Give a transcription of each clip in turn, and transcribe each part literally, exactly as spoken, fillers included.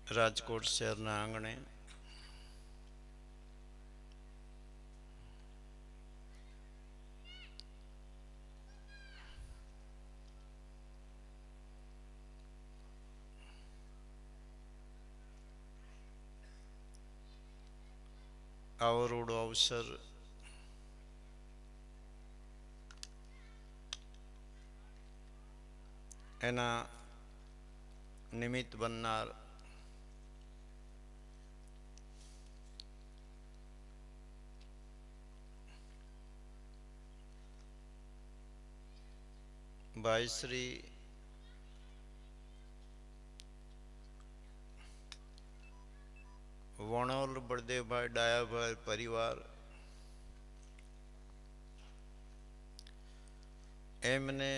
રાજકોટ શહેરના આંગણે આવો રૂડો અવસર એના નિમિત્ત બનનાર ભાઈ શ્રી વણોલ બળદેવભાઈ ડાયાભાઈ પરિવાર એમને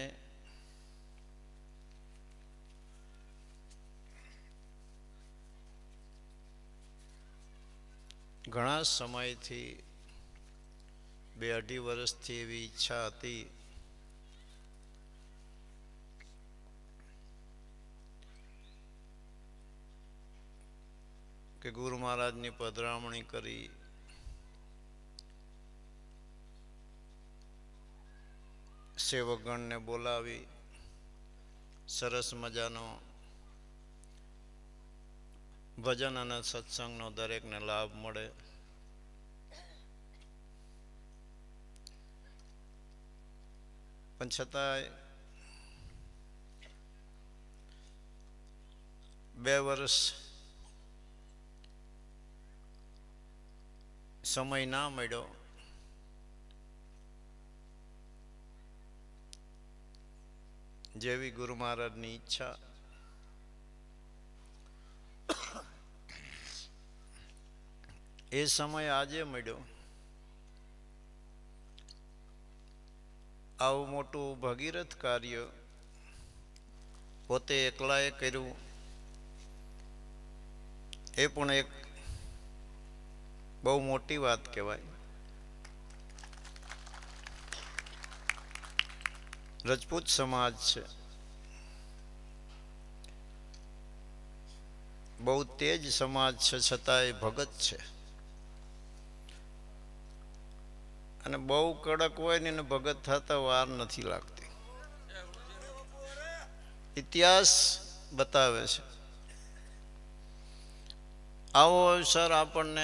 ઘણા સમયથી બે અઢી વર્ષથી એવી ઈચ્છા હતી કે ગુરુ મહારાજની પધરામણી કરી સેવકગણને બોલાવી સરસ મજાનો ભજન અને સત્સંગનો દરેકને લાભ મળે. પણ છતાંય બે વર્ષ સમય ના મળ્યો. જેવી ગુરુ મહારાજની ઈચ્છા એ સમય આજે મળ્યો. આવું મોટું ભગીરથ કાર્ય પોતે એકલાએ કર્યું એ પણ એક બહુ મોટી વાત કહેવાય. રજપૂત સમાજ છે, બહુ તેજ સમાજ છે, છતાંય ભગત છે. અને બહુ કડક હોય ને એને ભગત થતા વાર નથી લાગતી. ઇતિહાસ બતાવે છે. આવો અવસર આપણને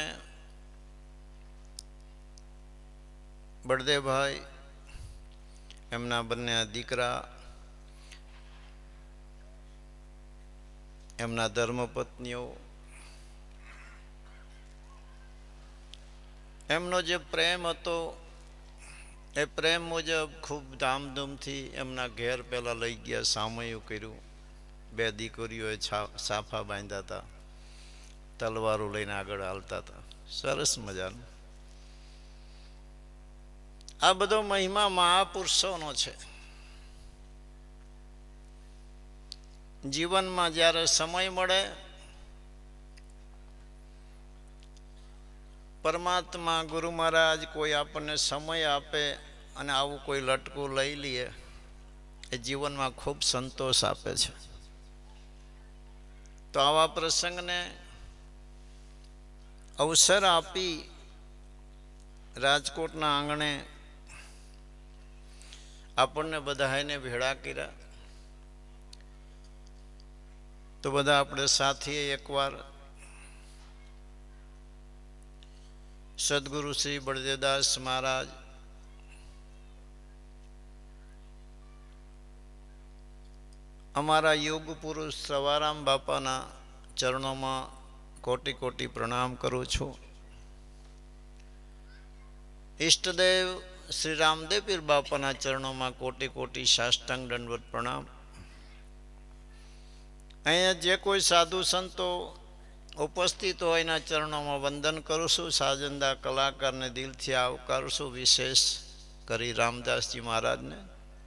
બળદેવભાઈ, એમના બંને દીકરા, એમના ધર્મપત્નીઓ, એમનો જે પ્રેમ હતો એ પ્રેમ મુજબ ખૂબ ધામધૂમથી એમના ઘેર પહેલાં લઈ ગયા, સામયું કર્યું. બે દીકરીઓએ સાફા બાંધ્યા હતા, તલવારો લઈને આગળ હાલતા હતા. સરસ મજાનું. આ બધો મહિમા મહાપુરુષોનો છે. જીવનમાં જ્યારે સમય મળે પરમાત્મા ગુરુ મહારાજ કોઈ આપણને સમય આપે અને આવું કોઈ લટકું લઈ લઈએ એ જીવનમાં ખૂબ સંતોષ આપે છે. તો આવા પ્રસંગને અવસર આપી રાજકોટના આંગણે આપણને બધાને ભેળા કર્યા. તો બધા આપણે સાથીએ એકવાર સદગુરુ શ્રી બળદેવદાસ મહારાજ અમારા યોગ પુરુષ સવારામ બાપાના ચરણોમાં કોટી કોટી પ્રણામ કરું છું. ઈષ્ટદેવ શ્રી રામદેવ પીર બાપાના ચરણોમાં કોટી કોટી સાષ્ટાંગ દંડવત પ્રણામ. અહીંયા જે કોઈ સાધુ સંતો ઉપસ્થિત હોય એના ચરણોમાં વંદન કરું છું. સાજંદા કલાકારને દિલથી આવકારું છું, વિશેષ કરી રામદાસજી મહારાજને.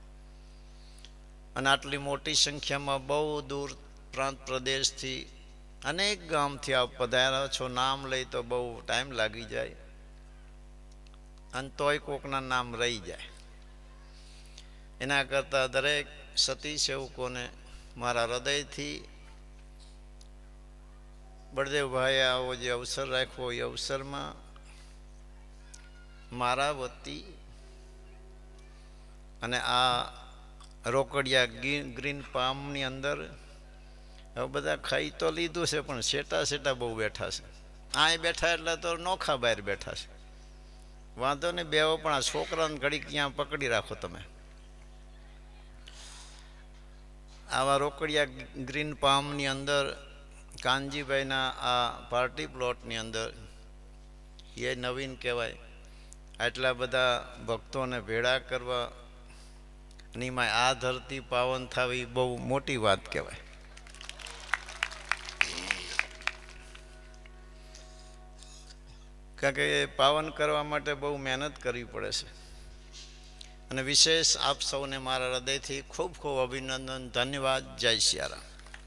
અને આટલી મોટી સંખ્યામાં બહુ દૂર પ્રાંત પ્રદેશથી અનેક ગામથી આપ પધાર્યા છો. નામ લઈ તો બહુ ટાઈમ લાગી જાય અને તોય કોકના નામ રહી જાય. એના કરતાં દરેક સતી સેવકોને મારા હૃદયથી બળદેવભાઈએ આવો જે અવસર રાખ્યો એ અવસરમાં મારા વતી અને આ રોકડિયા ગ્રીન પામની અંદર હવે બધા ખાઈ તો લીધું છે, પણ શેટા શેટા બહુ બેઠા છે. અહીં બેઠા એટલે તો નોખા બહાર બેઠા છે. વાંધો નહીં, બેવો, પણ આ છોકરાને ઘડીક ક્યાં પકડી રાખો તમે. આવા રોકડિયા ગ્રીન પામની અંદર કાનજીભાઈના આ પાર્ટી પ્લોટની અંદર એ નવીન કહેવાય. આટલા બધા ભક્તોને ભેળા કરવા નીમાં આ ધરતી પાવન થવી બહુ મોટી વાત કહેવાય. કારણ કે પાવન કરવા માટે બહુ મહેનત કરવી પડે છે. અને વિશેષ આપ સૌને મારા હૃદયથી ખૂબ ખૂબ અભિનંદન, ધન્યવાદ. જય સિયારામ.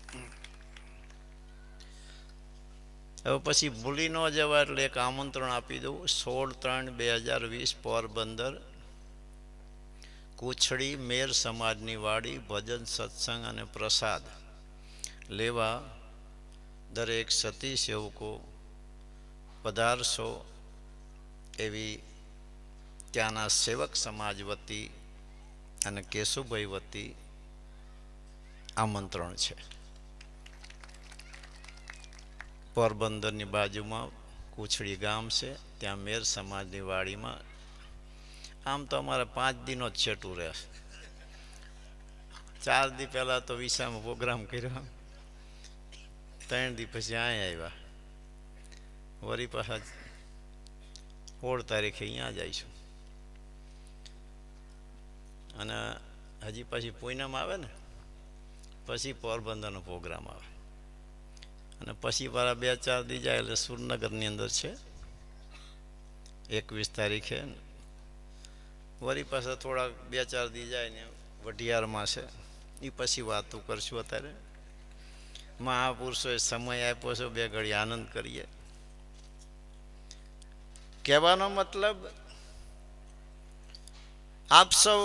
હવે પછી ભૂલી ન જવા એટલે એક આમંત્રણ આપી દઉં. સોળ ત્રણ બે હજાર વીસ પોરબંદર, કુછડી મેર સમાજની વાડી, ભજન સત્સંગ અને પ્રસાદ લેવા દરેક સતી સેવકો પધારશો એવી ત્યાંના સેવક સમાજ વતી અને કેશુભાઈ વતી આમંત્રણ છે. પોરબંદરની બાજુમાં કુછડી ગામ છે, ત્યાં મેર સમાજની વાડીમાં. આમ તો અમારે પાંચ દિનો જ છેટું રહેશે. ચાર દી પહેલાં તો વિસામાં પ્રોગ્રામ કર્યો, ત્રણ દી પછી અહીંયા આવ્યા. વળી પાછા સોળ તારીખે અહીંયા જઈશું. અને હજી પછી પૂનમ આવે ને પછી પોરબંદરનો પ્રોગ્રામ આવે. અને પછી મારા બે ચાર દી જાય એટલે સુરનગરની અંદર છે એકવીસ તારીખે. વળી પાછા થોડા બે ચાર દી જાય ને વઢિયારમાં છે. એ પછી વાતો કરશું. અત્યારે મહાપુરુષોએ સમય આપ્યો છે, બે ઘડી આનંદ કરીએ. કહેવાનો મતલબ, આપ સૌ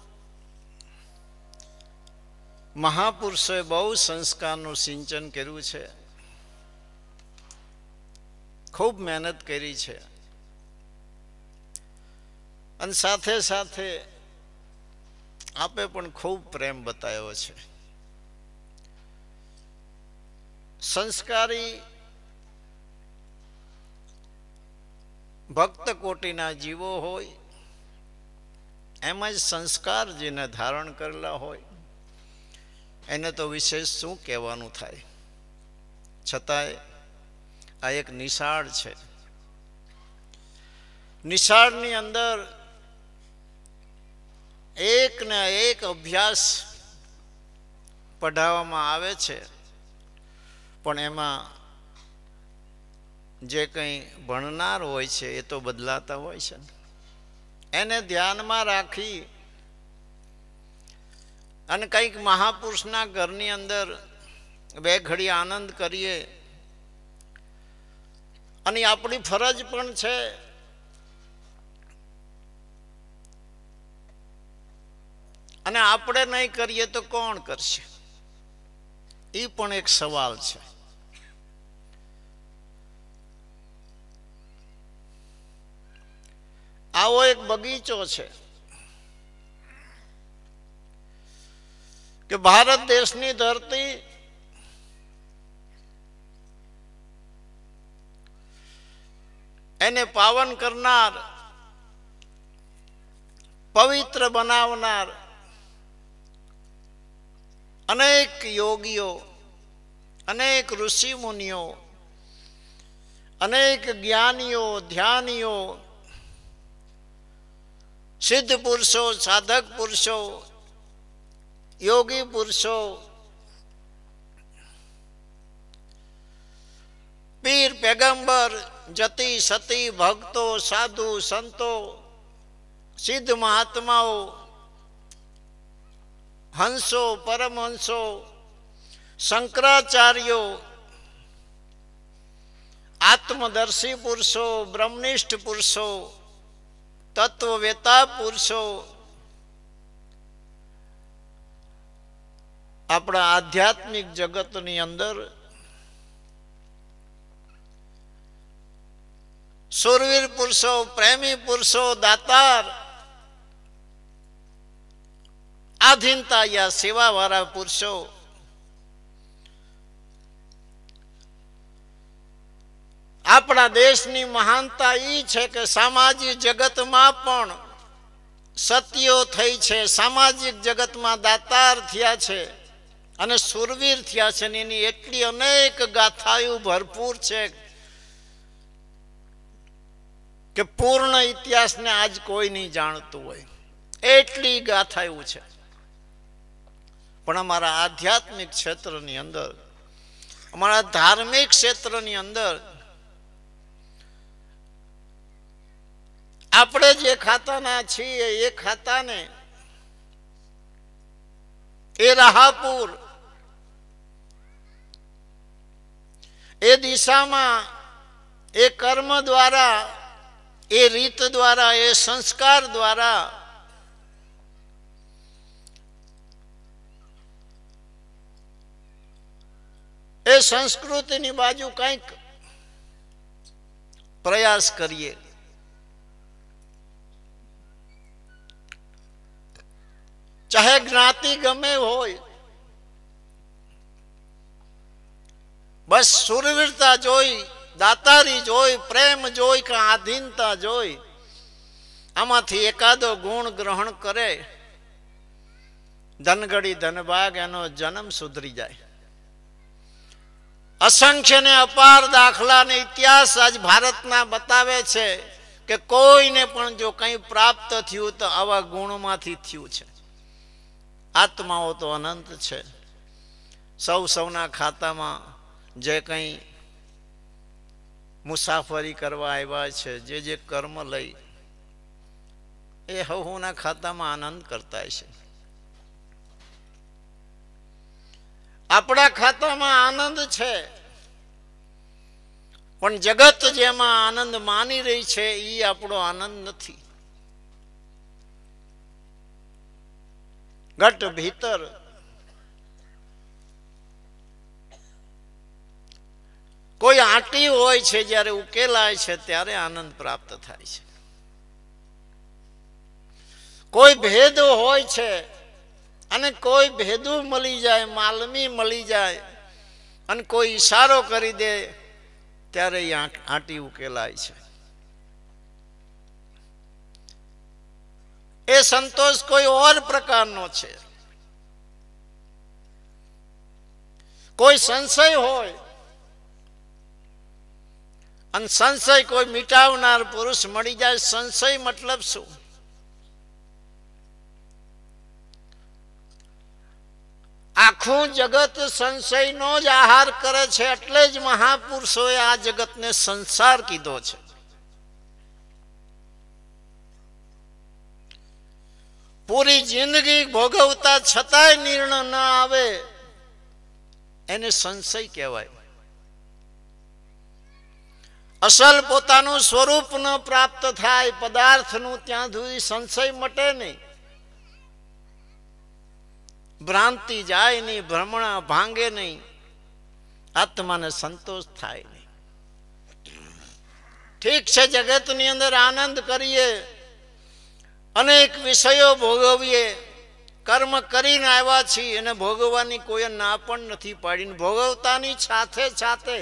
મહાપુરુષોએ બહુ સંસ્કારનું સિંચન કર્યું છે, ખૂબ મહેનત કરી છે. અને સાથે સાથે આપે પણ ખૂબ પ્રેમ બતાવ્યો છે. સંસ્કારી ભક્ત કોટીના જીવો હોય, એમાં જ સંસ્કાર જેને ધારણ કરેલા હોય એને તો વિશેષ શું કહેવાનું થાય. છતાંય આ એક નિશાળ છે. નિશાળની અંદર એક ને એક અભ્યાસ પઢાવવામાં આવે છે, પણ એમાં જે કંઈ ભણનાર હોય છે એ તો બદલાતા હોય છે. એને ધ્યાનમાં રાખી અને કંઈક મહાપુરુષના ઘરની અંદર બે ઘડી આનંદ કરીએ. અને આપણી ફરજ પણ છે. અને આપણે નહીં કરીએ તો કોણ કરશે? એ પણ એક સવાલ છે. આવો એક બગીચો છે કે ભારત દેશની ધરતી એને પાવન કરનાર, પવિત્ર બનાવનાર અનેક યોગીઓ, અનેક ઋષિ મુનિઓ, અનેક જ્ઞાનીઓ, ધ્યાનીઓ, સિદ્ધ પુરુષો, સાધક પુરુષો, યોગી પુરુષો, પીર, પેગંબર, જતી સતી, ભક્તો, સાધુ, સંતો, સિદ્ધ મહાત્માઓ, હંસો, પરમહંસો, શંકરાચાર્યો, આત્મદર્શી પુરુષો, બ્રહ્મનિષ્ઠ પુરુષો, તત્વવેતા પુરુષો, આપણા આધ્યાત્મિક જગતની અંદર સુરવીર પુરુષો, પ્રેમી પુરુષો, દાતાર, આધીનતા યા સેવા વાળા પુરુષો, આપણા દેશની મહાનતા એ છે કે સામાજિક જગતમાં પણ સત્યો થઈ છે, સામાજિક જગતમાં દાતાર થયા છે અને સુરવીર થયા છે. એની એટલી અનેક ગાથાઓ ભરપૂર છે કે પૂર્ણ ઇતિહાસને આજ કોઈ નહીં જાણતું હોય, એટલી ગાથાઓ છે. પણ અમારા આધ્યાત્મિક ક્ષેત્રની અંદર, અમારા ધાર્મિક ક્ષેત્રની અંદર આપણે જે ખાતાના છીએ એ ખાતાને એ રાહાપુર એ દિશામાં એ કર્મ દ્વારા, એ રીત દ્વારા, એ સંસ્કાર દ્વારા એ સંસ્કૃતિની બાજુ કંઈક પ્રયાસ કરીએ. ચાહે જ્ઞાતિ ગમે હોય, બસ સુરવીરતા જોઈ, દાતારી જોઈ, પ્રેમ જોઈ કે આધીનતા જોઈ, આમાંથી એકાદો ગુણ ગ્રહણ કરે, ધનગડી ધનભાગ એનો જન્મ સુધરી જાય. અસંખ્ય ને અપાર દાખલા ને ઇતિહાસ આજ ભારતના બતાવે છે કે કોઈને પણ જો કંઈ પ્રાપ્ત થયું તો આવા ગુણમાંથી થયું છે. આત્માઓ તો અનંત છે. સૌ સૌના ખાતામાં જે કંઈ મુસાફરી કરવા આવ્યા છે, જે જે કર્મ લઈ, એ હવના ખાતામાં આનંદ કરતા છે. આપણા ખાતામાં આનંદ છે, પણ જગત જેમાં આનંદ માની રહી છે એ આપણો આનંદ નથી. ઘટ ભીતર કોઈ આંટી હોય છે, જ્યારે ઉકેલાય છે ત્યારે આનંદ પ્રાપ્ત થાય છે. કોઈ ભેદ હોય છે અને કોઈ ભેદુ મળી જાય, માલમી મળી જાય અને કોઈ ઈશારો કરી દે ત્યારે એ આંટી ઉકેલાય છે. એ સંતોષ કોઈ ઓર પ્રકારનો છે. કોઈ સંશય હોય અને સંશય કોઈ મિટાવનાર પુરુષ મળી જાય. સંશય મતલબ શું? આખું જગત સંશયનો જ આહાર કરે છે, એટલે જ મહાપુરુષોએ આ જગતને સંસાર કીધો છે. પૂરી જિંદગી ભોગવતા છતાંય નિર્ણય ન આવે એને સંશય કહેવાય. અસલ પોતાનું સ્વરૂપ ન પ્રાપ્ત થાય પદાર્થનું, ત્યાં સુધી સંશય મટે નહીં. ભ્રાંતિ જાય નહીં, ભ્રમણા ભાંગે નહીં, આત્માને સંતોષ થાય નહીં. ઠીક છે, જગતની અંદર આનંદ કરીએ, અનેક વિષયો ભોગવીએ, કર્મ કરીને આવ્યા છીએ અને ભોગવવાની કોઈ ના પણ નથી પાડીને ભોગવતાની સાથે સાથે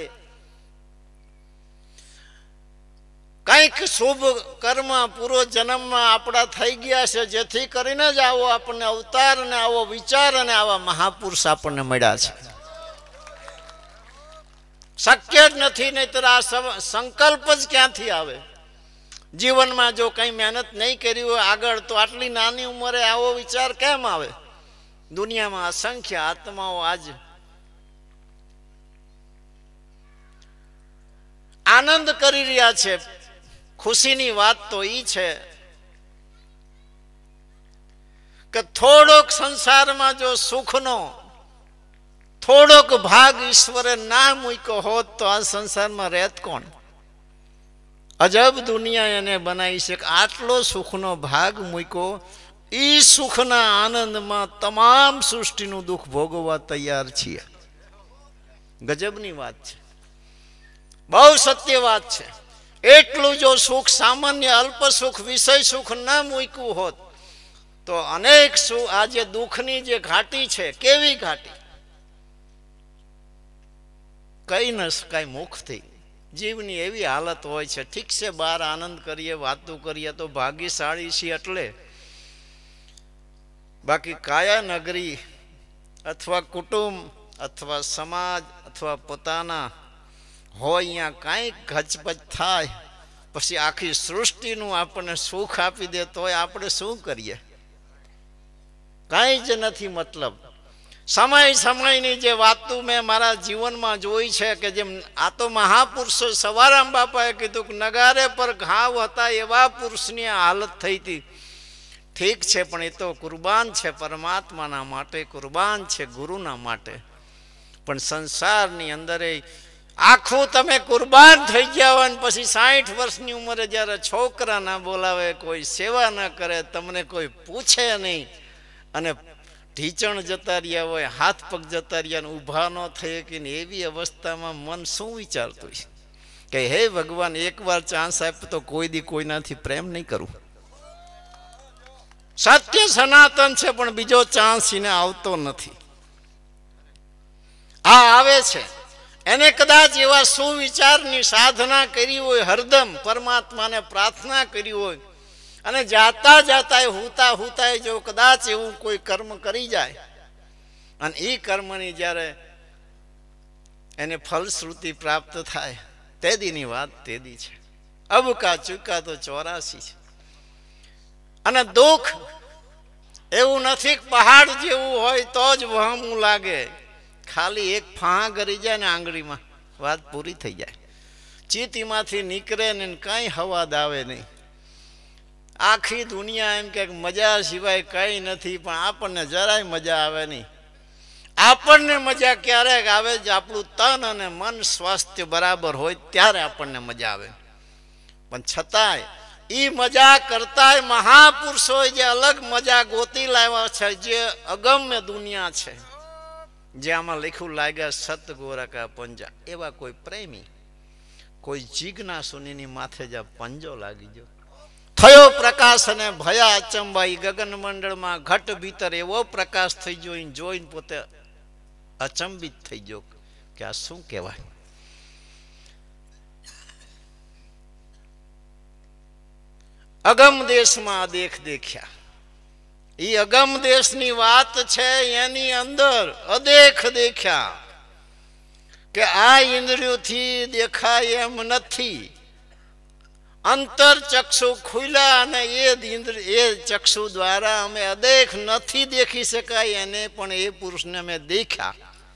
કંઈક શુભ કર્મ પૂરો જન્મમાં આપણા થઈ ગયા છે, જેથી કરીને જ આવો આપણને અવતાર અને આવો વિચાર અને આવા મહાપુરુષ આપણને મળ્યા છે. શક્ય જ નથી, નહીતર આ સંકલ્પ જ ક્યાંથી આવે? જીવનમાં જો કંઈ મહેનત નહીં કરી હોય આગળ, તો આટલી નાની ઉંમરે આવો વિચાર કેમ આવે? દુનિયામાં અસંખ્ય આત્માઓ આજ આનંદ કરી રહ્યા છે. ખુશીની વાત તો એ છે કે થોડોક સંસારમાં જો સુખનો થોડોક ભાગ ઈશ્વરે ના મૂક્યો હોત તો આ સંસારમાં રહેત કોણ? અજબ દુનિયા એને બનાવી છે કે આટલો સુખનો ભાગ મૂક્યો, એ સુખના આનંદમાં તમામ સૃષ્ટિનું દુઃખ ભોગવવા તૈયાર છીએ. ગજબની વાત છે, બહુ સત્ય વાત છે. એટલું જો સુખ સામાન્ય અલ્પ સુખ વિષય સુખ ન મૂક્યું હોત તો અનેક સુખ આજે દુઃખની જે ઘાટી છે કેવી ઘાટી કઈ ન શકાય મુખથી જીવની એવી હાલત હોય છે. ઠીક છે બહાર આનંદ કરીએ વાતો કરીએ તો ભાગ્યશાળી છીએ એટલે, બાકી કાયા નગરી અથવા કુટુંબ અથવા સમાજ અથવા પોતાના હોય અહીંયા કાંઈક ગચપચ થાય પછી આખી સૃષ્ટિનું આપણને સુખ આપી દે તોય આપણે શું કરીએ? કાંઈ જ નથી મતલબ. સમય સમયની જે વાતો મેં મારા જીવનમાં જોઈ છે કે જેમ આ તો મહાપુરુષો સવારામ બાપાએ કીધું કે નગારે પર ઘાવ હતા એવા પુરુષની હાલત થઈ હતી. ઠીક છે પણ એ તો કુરબાન છે પરમાત્માના માટે, કુરબાન છે ગુરુના માટે. પણ સંસારની અંદર આખું તમે કુરબાન થઈ ગયા હોય ને પછી સાઠ વર્ષની ઉંમરે જ્યારે છોકરા ના બોલાવે, કોઈ સેવા ના કરે, તમને કોઈ પૂછે નહીં અને ઢીચણ જતા રહ્યા હોય, હાથ પગ જતા રહ્યા ને ઊભા ન થઈ કે એવી અવસ્થામાં મન શું વિચારતું છે કે હે ભગવાન એકવાર ચાન્સ આપ્યો તો કોઈ દી કોઈનાથી પ્રેમ નહીં કરું. સત્ય સનાતન છે પણ બીજો ચાન્સ એને આવતો નથી. આ આવે છે એને કદાચ એવા સુવિચારની સાધના કરી હોય, હરદમ પરમાત્માને પ્રાર્થના કરી હોય અને જાતા જાતા હુતા હુતા જો કદાચ એવું કોઈ કર્મ કરી જાય અને એ કર્મની જ્યારે એને ફલશ્રુતિ પ્રાપ્ત થાય તે દીની વાત તે દી છે. અબકા ચૂકા તો ચોરાસી છે. અને દુઃખ એવું નથી પહાડ જેવું હોય તો જ વહમું લાગે. ખાલી એક ફાં કરી જાય ને આંગળીમાં વાત પૂરી થઈ જાય. ચીતીમાંથી નીકળે ને કઈ હવાદ આવે નહીં. આખી દુનિયા એમ કે મજા સિવાય કઈ નથી, પણ આપણને જરાય મજા આવે નહીં. આપણને મજા ક્યારેક આવે જ આપણું તન અને મન સ્વાસ્થ્ય બરાબર હોય ત્યારે આપણને મજા આવે. પણ છતાંય એ મજા કરતાંય મહાપુરુષોએ જે અલગ મજા ગોતી લાવ્યા છે, જે અગમ્ય દુનિયા છે, જે આમાં લખ્યું લાગ્યા સતગોરા કા પંજા, એવા કોઈ પ્રેમી કોઈ જીજ્ઞા સુનીની માથે જ પંજો લાગી ગયો થયો પ્રકાશ અને ભયા અચંબાઈ ગગન મંડળમાં ઘટ ભીતર એવો પ્રકાશ થઈ ગયો જોઈને પોતે અચંબિત થઈ ગયો કે આ શું કહેવાય. અગમ દેશમાં દેખ દેખ્યા, એ અગમ દેશની વાત છે. એની અંદર અદેખ દેખ્યા કે આ ઇન્દ્રિયોથી દેખાય એમ નથી. અંતર ચક્ષુ ખુલ્યા અને એ ઇન્દ્ર એ ચક્ષુ દ્વારા અમે અદેખ નથી દેખી શકાય એને, પણ એ પુરુષને અમે દેખ્યા.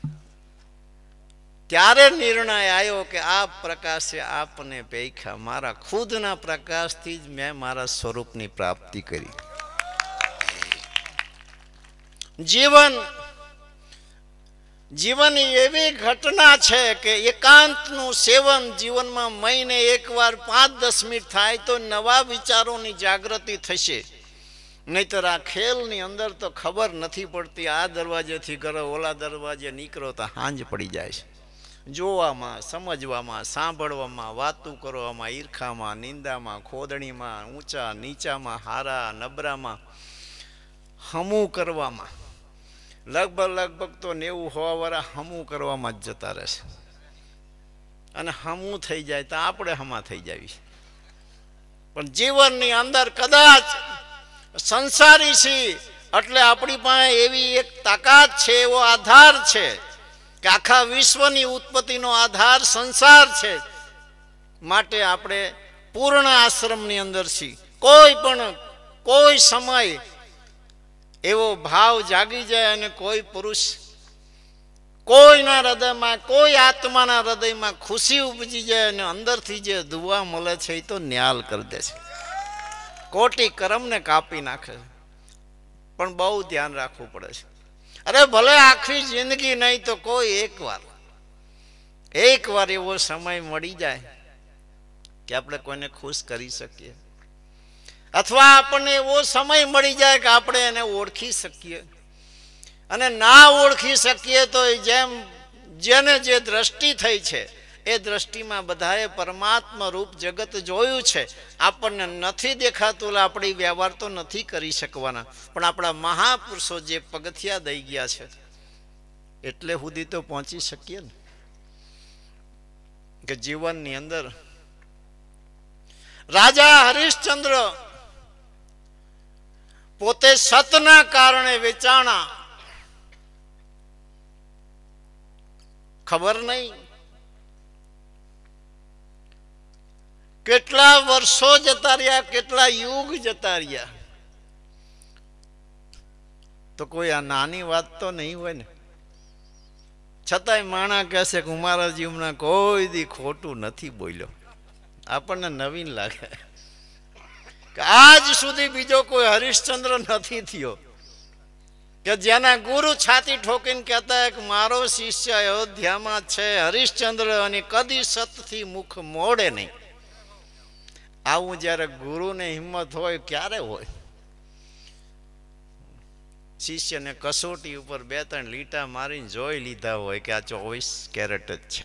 ત્યારે નિર્ણય આવ્યો કે આ પ્રકાશે આપને પેખ્યા. મારા ખુદના પ્રકાશથી જ મેં મારા સ્વરૂપની પ્રાપ્તિ કરી. જીવન જીવન એવી ઘટના છે કે એકાંતનું સેવન જીવનમાં મહિને એકવાર પાંચ દસ મિનિટ થાય તો નવા વિચારોની જાગૃતિ થશે. નહીતર આ ખેલની અંદર તો ખબર નથી પડતી. આ દરવાજેથી કરો, ઓલા દરવાજે નીકળો તો હાંજ પડી જાય છે. જોવામાં, સમજવામાં, સાંભળવામાં, વાતું કરવામાં, ઈર્ખામાં, નિંદામાં, ખોદણીમાં, ઊંચા નીચામાં, હારા નબરામાં, હમું કરવામાં, લગભગ લગભગ તો નેવું હોવા વાળા હમું કરવામાં જ જતા રહેશે. અને હમું થઈ જાય તો આપણે હમા થઈ જાવી. પણ જીવનની અંદર કદાચ સંસારી છીએ એટલે આપણી પાસે એવી એક તાકાત છે, એવો આધાર છે કે આખા વિશ્વની ઉત્પત્તિનો આધાર સંસાર છે. માટે આપણે પૂર્ણ આશ્રમની અંદર છીએ. કોઈ પણ કોઈ સમય એવો ભાવ જાગી જાય અને કોઈ પુરુષ કોઈના હૃદયમાં, કોઈ આત્માના હૃદયમાં ખુશી ઉપજી જાય અને અંદરથી જે દુઆ મળે છે એ તો ન્યાલ કરી દે છે. કોટી કર્મને કાપી નાખે છે. પણ બહુ ધ્યાન રાખવું પડે છે. અરે ભલે આખી જિંદગી નહીં તો કોઈ એકવાર એકવાર એવો સમય મળી જાય કે આપણે કોઈને ખુશ કરી શકીએ, અથવા આપણને એવો સમય મળી જાય કે આપણે એને ઓળખી શકીએ. અને ના ઓળખી શકીએ તો જેમ જેને જે દ્રષ્ટિ થઈ છે એ દ્રષ્ટિમાં બધાએ પરમાત્મા રૂપ જગત જોયું છે. આપણને નથી દેખાતું, આપણી વ્યવહાર તો નથી કરી શકવાના, પણ આપણા મહાપુરુષો જે પગથિયા દઈ ગયા છે એટલે સુધી તો પહોંચી શકીએ ને. કે જીવનની અંદર રાજા હરિશ્ચંદ્ર પોતે સતના કારણે વેચાણા, ખબર નહીં કેટલા વર્ષો જતા રહ્યા, કેટલા યુગ જતા રહ્યા, તો કોઈ આ નાની વાત તો નહીં હોય ને. છતાંય માણા કહેશે કે હું મારા જીવનમાં કોઈ દી ખોટું નથી બોલ્યો. આપણને નવીન લાગે કે આજ સુધી બીજો કોઈ હરિશ્ચંદ્ર નથી થયો કે જેના ગુરુ છાતી ઠોકીને કહેતા કે મારો શિષ્ય અયોધ્યામાં છે હરિશ્ચંદ્ર, અને કદી સતથી મુખ મોડે નહીં. આવું જ્યારે ગુરુને હિંમત હોય ક્યારે હોય? શિષ્યને કસોટી ઉપર બે ત્રણ લીટા મારીને જોઈ લીધા હોય કે આ ચોવીસ કેરેટ જ છે,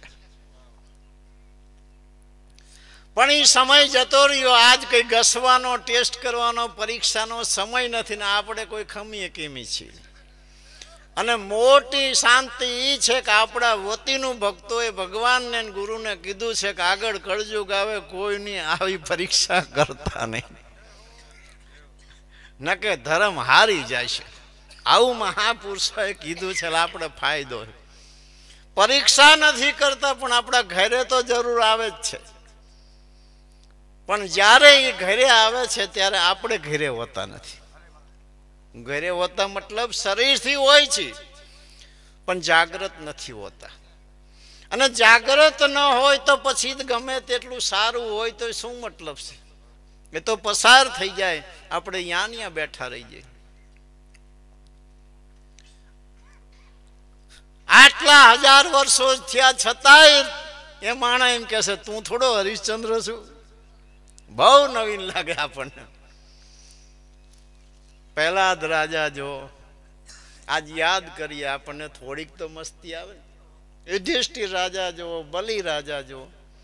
પણ એ સમય જતો રહ્યો. આજ કઈ ઘસવાનો, ટેસ્ટ કરવાનો, પરીક્ષાનો સમય નથી ને આપણે કોઈ ખમીએ કેમી છીએ. અને મોટી શાંતિ એ છે કે આપણા વતીનું ભક્તોએ ભગવાનને ગુરુને કીધું છે કે આગળ કળજુગ આવે કોઈની આવી પરીક્ષા કરતા નહીં, ન કે ધર્મ હારી જાય છે. આવું મહાપુરુષોએ કીધું છે. આપણે ફાયદો પરીક્ષા નથી કરતા, પણ આપણા ઘરે તો જરૂર આવે જ છે. પણ જ્યારે એ ઘરે આવે છે ત્યારે આપણે ઘરે હોતા નથી. ઘરે હોતા મતલબ શરીરથી હોય છે પણ જાગૃત નથી હોતા. અને જાગૃત ન હોય તો પછી ગમે તેટલું સારું હોય તો શું મતલબ છે? એ તો પસાર થઈ જાય, આપણે યાં ન્યા બેઠા રહી જાય. આટલા હજાર વર્ષો થયા છતાંય એ માણસ એમ કહે છે તું થોડો હરિશ્ચંદ્ર છું. બહુ નવીન લાગે આપણને. પહેલા જ રાજા જો આજ યાદ કરીએ આપણને થોડીક તો મસ્તી આવે. યુધિષ્ઠિર રાજા જો, બલિ રાજા જો,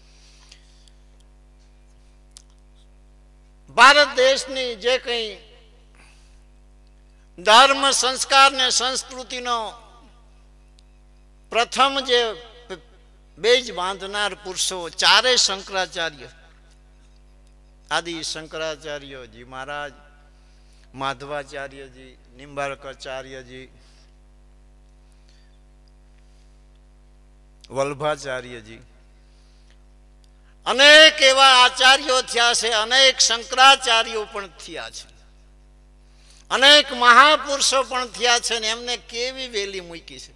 ભારત દેશની જે કંઈ ધર્મ સંસ્કાર ને સંસ્કૃતિનો પ્રથમ જે બેજ બાંધનાર પુરુષો ચારે શંકરાચાર્ય, આદિ શંકરાચાર્યજી મહારાજ, માધવાચાર્યજી, નિંબાર્કાચાર્યજી, વલ્ભાચાર્યજી, અનેક એવા આચાર્યો થયા છે, અનેક શંકરાચાર્યો પણ થયા છે, અનેક મહાપુરુષો પણ થયા છે. ને એમને કેવી વેલી મૂકી છે.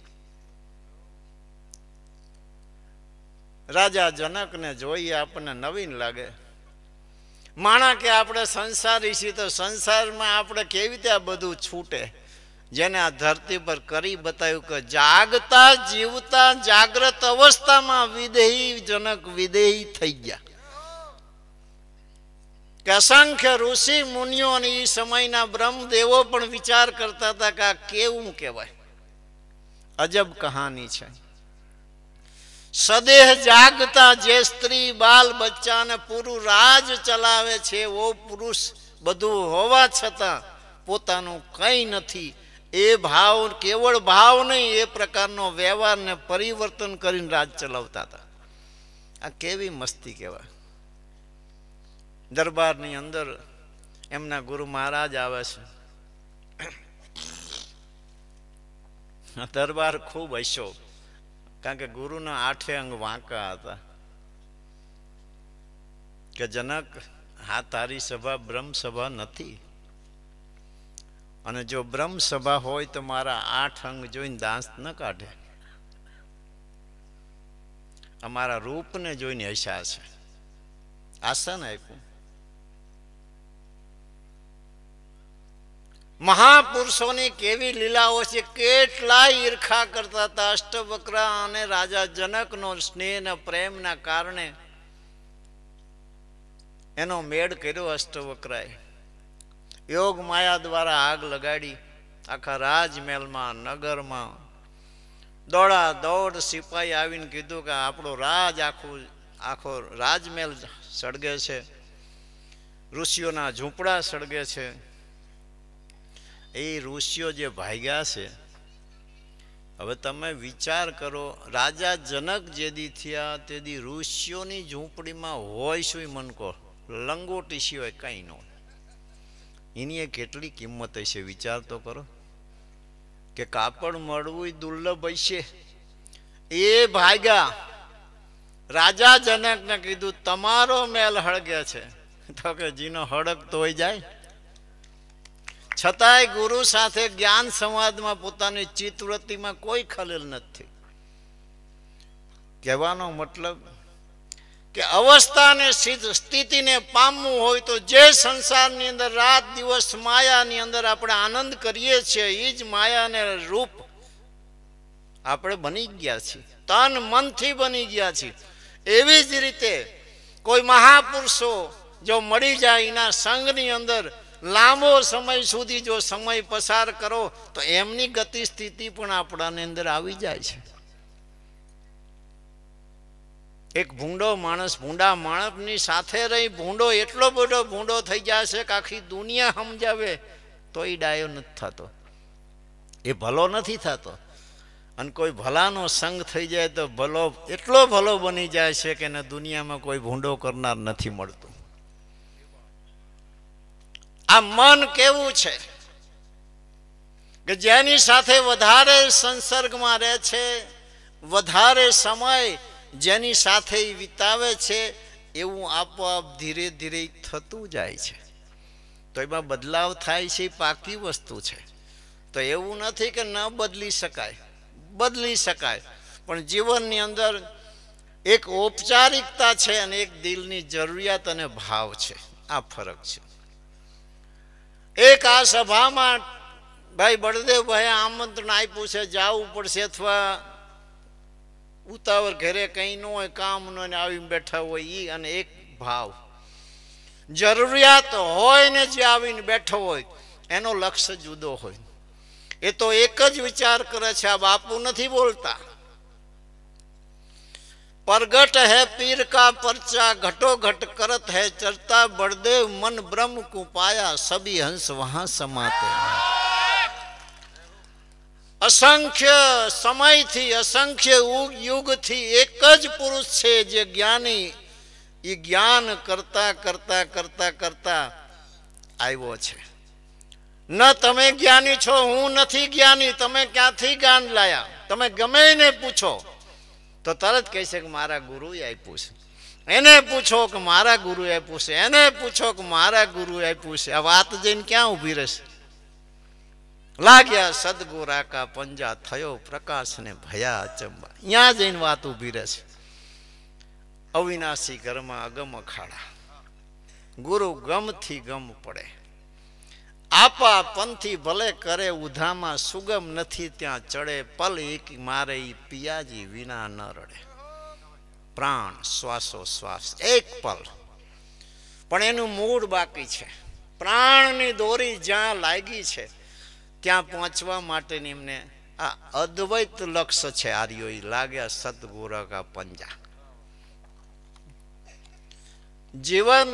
રાજા જનકને જોઈએ આપણને નવીન લાગે. માણા કે આપણે સંસારી છીએ તો સંસારમાં આપણે કેવી રીતે આ બધું છૂટે? જેને આ ધરતી પર કરી બતાવ્યું કે જાગતા જીવતા જાગ્રત અવસ્થામાં વિદેહી જનક વિદેહી થઈ ગયા. કે અસંખ્ય ઋષિ મુનિઓ અને એ સમયના બ્રહ્મદેવો પણ વિચાર કરતા હતા કે આ કેવું કહેવાય, અજબ કહાની છે. સદેહ જાગતા જે સ્ત્રી બાલ બચ્ચા ને પૂરું રાજ ચલાવે છે એવો પુરુષ બધું હોવા છતાં પોતાનું કંઈ નથી, એ ભાવ કેવળ ભાવ નહીં, એ પ્રકારનો વ્યવહારને પરિવર્તન કરીને રાજ ચલાવતા હતા. આ કેવી મસ્તી કહેવાય. દરબારની અંદર એમના ગુરુ મહારાજ આવે છે. દરબાર ખૂબ હસ્યો, કારણ કે ગુરુના આઠે અંગ વાંકા હતા. કે જનક, હા તારી સભા બ્રહ્મ સભા નથી, અને જો બ્રહ્મ સભા હોય તો મારા આઠ અંગ જોઈને દાંત ન કાઢે. અમારા રૂપને જોઈને હસ્યા છે, આસન આપ્યું. મહાપુરુષોની કેવી લીલાઓ છે, કેટલાય ઈર્ખા કરતા હતા. અષ્ટવક્ર અને રાજા જનકનો સ્નેહ પ્રેમના કારણે એનો મેળ કર્યો. અષ્ટવક્રાએ યોગ માયા દ્વારા આગ લગાડી આખા રાજમહેલમાં, નગરમાં, દોડા દોડ સિપાહી આવીને કીધું કે આપણો રાજ આખું આખો રાજમહેલ સળગે છે, ઋષિઓના ઝૂંપડા સળગે છે. એ ઋષિઓ જે ભાગ્યા છે, હવે તમે વિચાર કરો, રાજા જનક જેદી થયા તેદી ઋષિઓની ઝૂંપડીમાં હોય શું મન કહો? લંગોટી સિવાય કંઈ ન હોય. એની એ કેટલી કિંમત હશે વિચાર તો કરો, કે કાપડ મળવું દુર્લભ હશે. એ ભાગ્યા, રાજા જનકને કીધું તમારો મહેલ હળગે છે, તો કે જીનો હળગ તો હોય જાય. છતાંય ગુરુ સાથે જ્ઞાન સંવાદમાં પોતાની ચિત્તવૃત્તિમાં કોઈ ખલેલ નથી. કહેવાનો મતલબ કે અવસ્થાને સ્થિતિને પામવું હોય તો જે સંસારની અંદર રાત દિવસ માયાની અંદર આપણે આનંદ કરીએ છીએ, એ જ માયાને રૂપ આપણે બની ગયા છીએ, તન મનથી બની ગયા છીએ. એવી જ રીતે કોઈ મહાપુરુષો જો મળી જાય, એના સંગની અંદર લાંબો સમય સુધી જો સમય પસાર કરો તો એમની ગતિ સ્થિતિ પણ આપણાની અંદર આવી જાય છે. એક ભૂંડો માણસ ભૂંડા માણસની સાથે રહી ભૂંડો એટલો બધો ભૂંડો થઈ જાય છે કે આખી દુનિયા સમજાવે તો એ ડાયો નથી થતો, એ ભલો નથી થતો. અને કોઈ ભલાનો સંગ થઈ જાય તો ભલો એટલો ભલો બની જાય છે કે એને દુનિયામાં કોઈ ભૂંડો કરનાર નથી મળતું. આ મન કેવું છે કે જેની સાથે વધારે સંસર્ગમાં રહે છે, વધારે સમય જેની સાથે વિતાવે છે, એવું આપોઆપ ધીરે ધીરે થતું જાય છે. તો એમાં બદલાવ થાય છે, એ પાકી વસ્તુ છે. તો એવું નથી કે ન બદલી શકાય, બદલી શકાય, પણ જીવનની અંદર એક ઔપચારિકતા છે અને એક દિલની જરૂરિયાત અને ભાવ છે. આ ફરક છે. એક આ સભામાં ભાઈ બળદેવભાઈ આમંત્રણ આપ્યું છે, જવું પડશે, અથવા ઉતાવળ ઘરે કંઈ ન હોય, કામ ન હોય, આવીને બેઠા હોય એ, અને એક ભાવ જરૂરિયાત હોય ને જે આવીને બેઠો હોય એનો લક્ષ્ય જુદો હોય. એ તો એક જ વિચાર કરે છે, આ બાપુ નથી બોલતા. प्रगट है पीर का पर्चा घटो घट करत है चरता बड़देव मन ब्रह्म को पाया सभी हंस वहां समाते. असंख्य समय थी असंख्य युग थी एक ज पुरुष છે જે જ્ઞાની એ જ્ઞાન કરતા કરતા કરતા કરતા આવ્યો છે. ન તમે જ્ઞાની છો, હું નથી જ્ઞાની, તમે ક્યાંથી જ્ઞાન લાયા? તમે ગમે એને પૂછો તો તરત કહે છે કે મારા ગુરુએ આપ્યું છે. એને પૂછો કે મારા ગુરુએ આપ્યું છે, એને પૂછો કે મારા ગુરુએ આપ્યું છે. આ વાત જઈને ક્યાં ઊભી રહેશે? લાગ્યા સદગુરા કા પંજા થયો પ્રકાશ ને ભયા અચંબા. ત્યાં જઈને વાત ઊભી રહેશે. અવિનાશી ઘરમાં અગમ અખાડા, ગુરુ ગમથી ગમ પડે. આપા પંથી ભલે કરે ઉધામાં સુગમ નથી ત્યાં ચડે. પલ એક મારે પિયાજી વિના ન રડે. પ્રાણ શ્વાસો શ્વાસ એક પલ, પણ એનું મૂળ બાકી છે. પ્રાણની દોરી જ્યાં લાગી છે ત્યાં પહોંચવા માટેની એમને આ અદ્વૈત લક્ષ્ય છે. આર્યો લાગ્યા સદગુરુ કા પંજા. જીવન